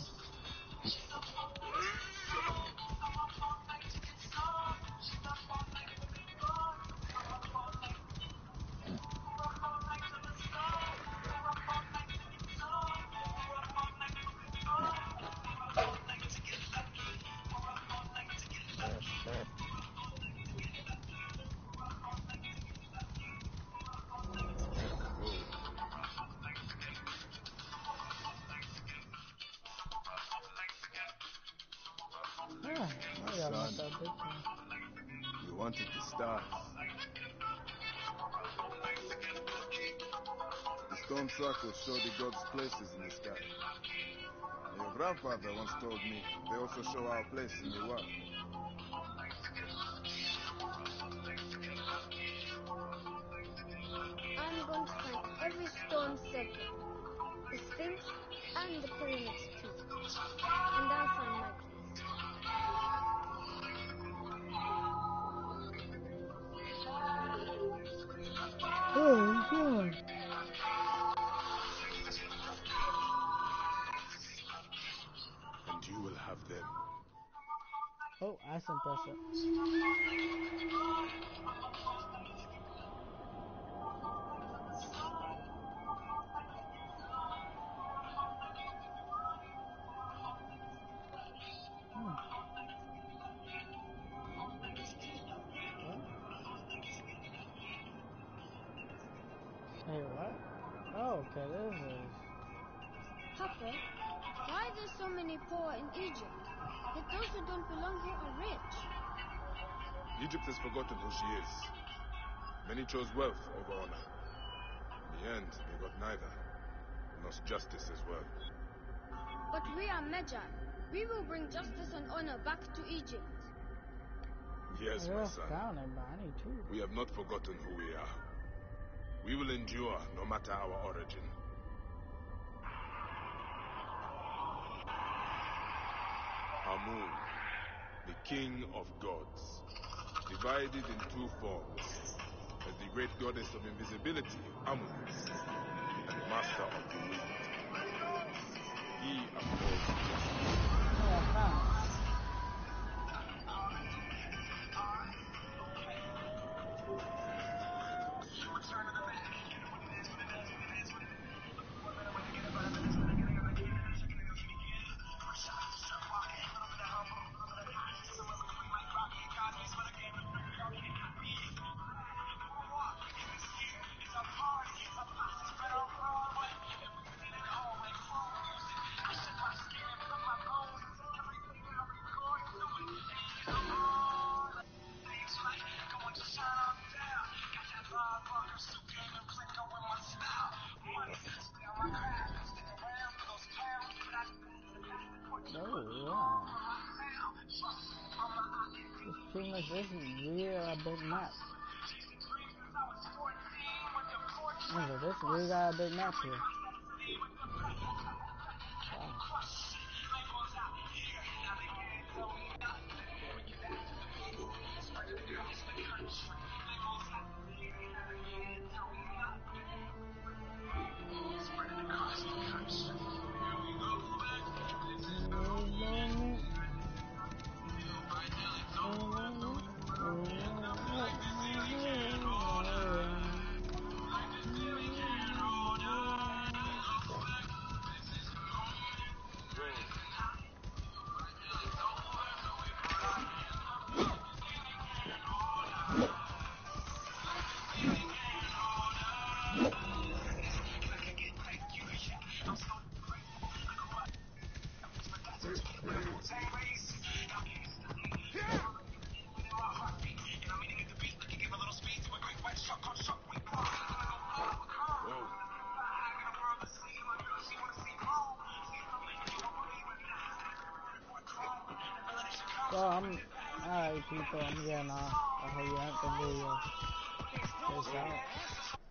Yeah, I got Son, that big one. you wanted the stars. stone circles show the gods' places in the sky. And your grandfather once told me they also show our place in the world. I'm going to find every stone circle, the Sphinx, and the pyramids too. And I'll find my place. Oh, God. And you will have them. Oh, that's impressive. Hmm. What? Hey, what? Oh, okay, this is... Papa, why are there so many poor in Egypt? Yet those who don't belong here are rich. Egypt has forgotten who she is. Many chose wealth over honor. In the end, they got neither. And lost justice as well. But we are Magi. We will bring justice and honor back to Egypt. Yes, my son. Down there, but I need two. We have not forgotten who we are. We will endure no matter our origin. Amun, the king of gods, divided in two forms, as the great goddess of invisibility, Amun, and master of the wind. He upholds justice. Oh, I found it. Oh, wow. This pretty much this really got a big map. Okay, this really got a big map here. Wow. So I'm alright people, I'm getting off. I hope you like the video. Peace out.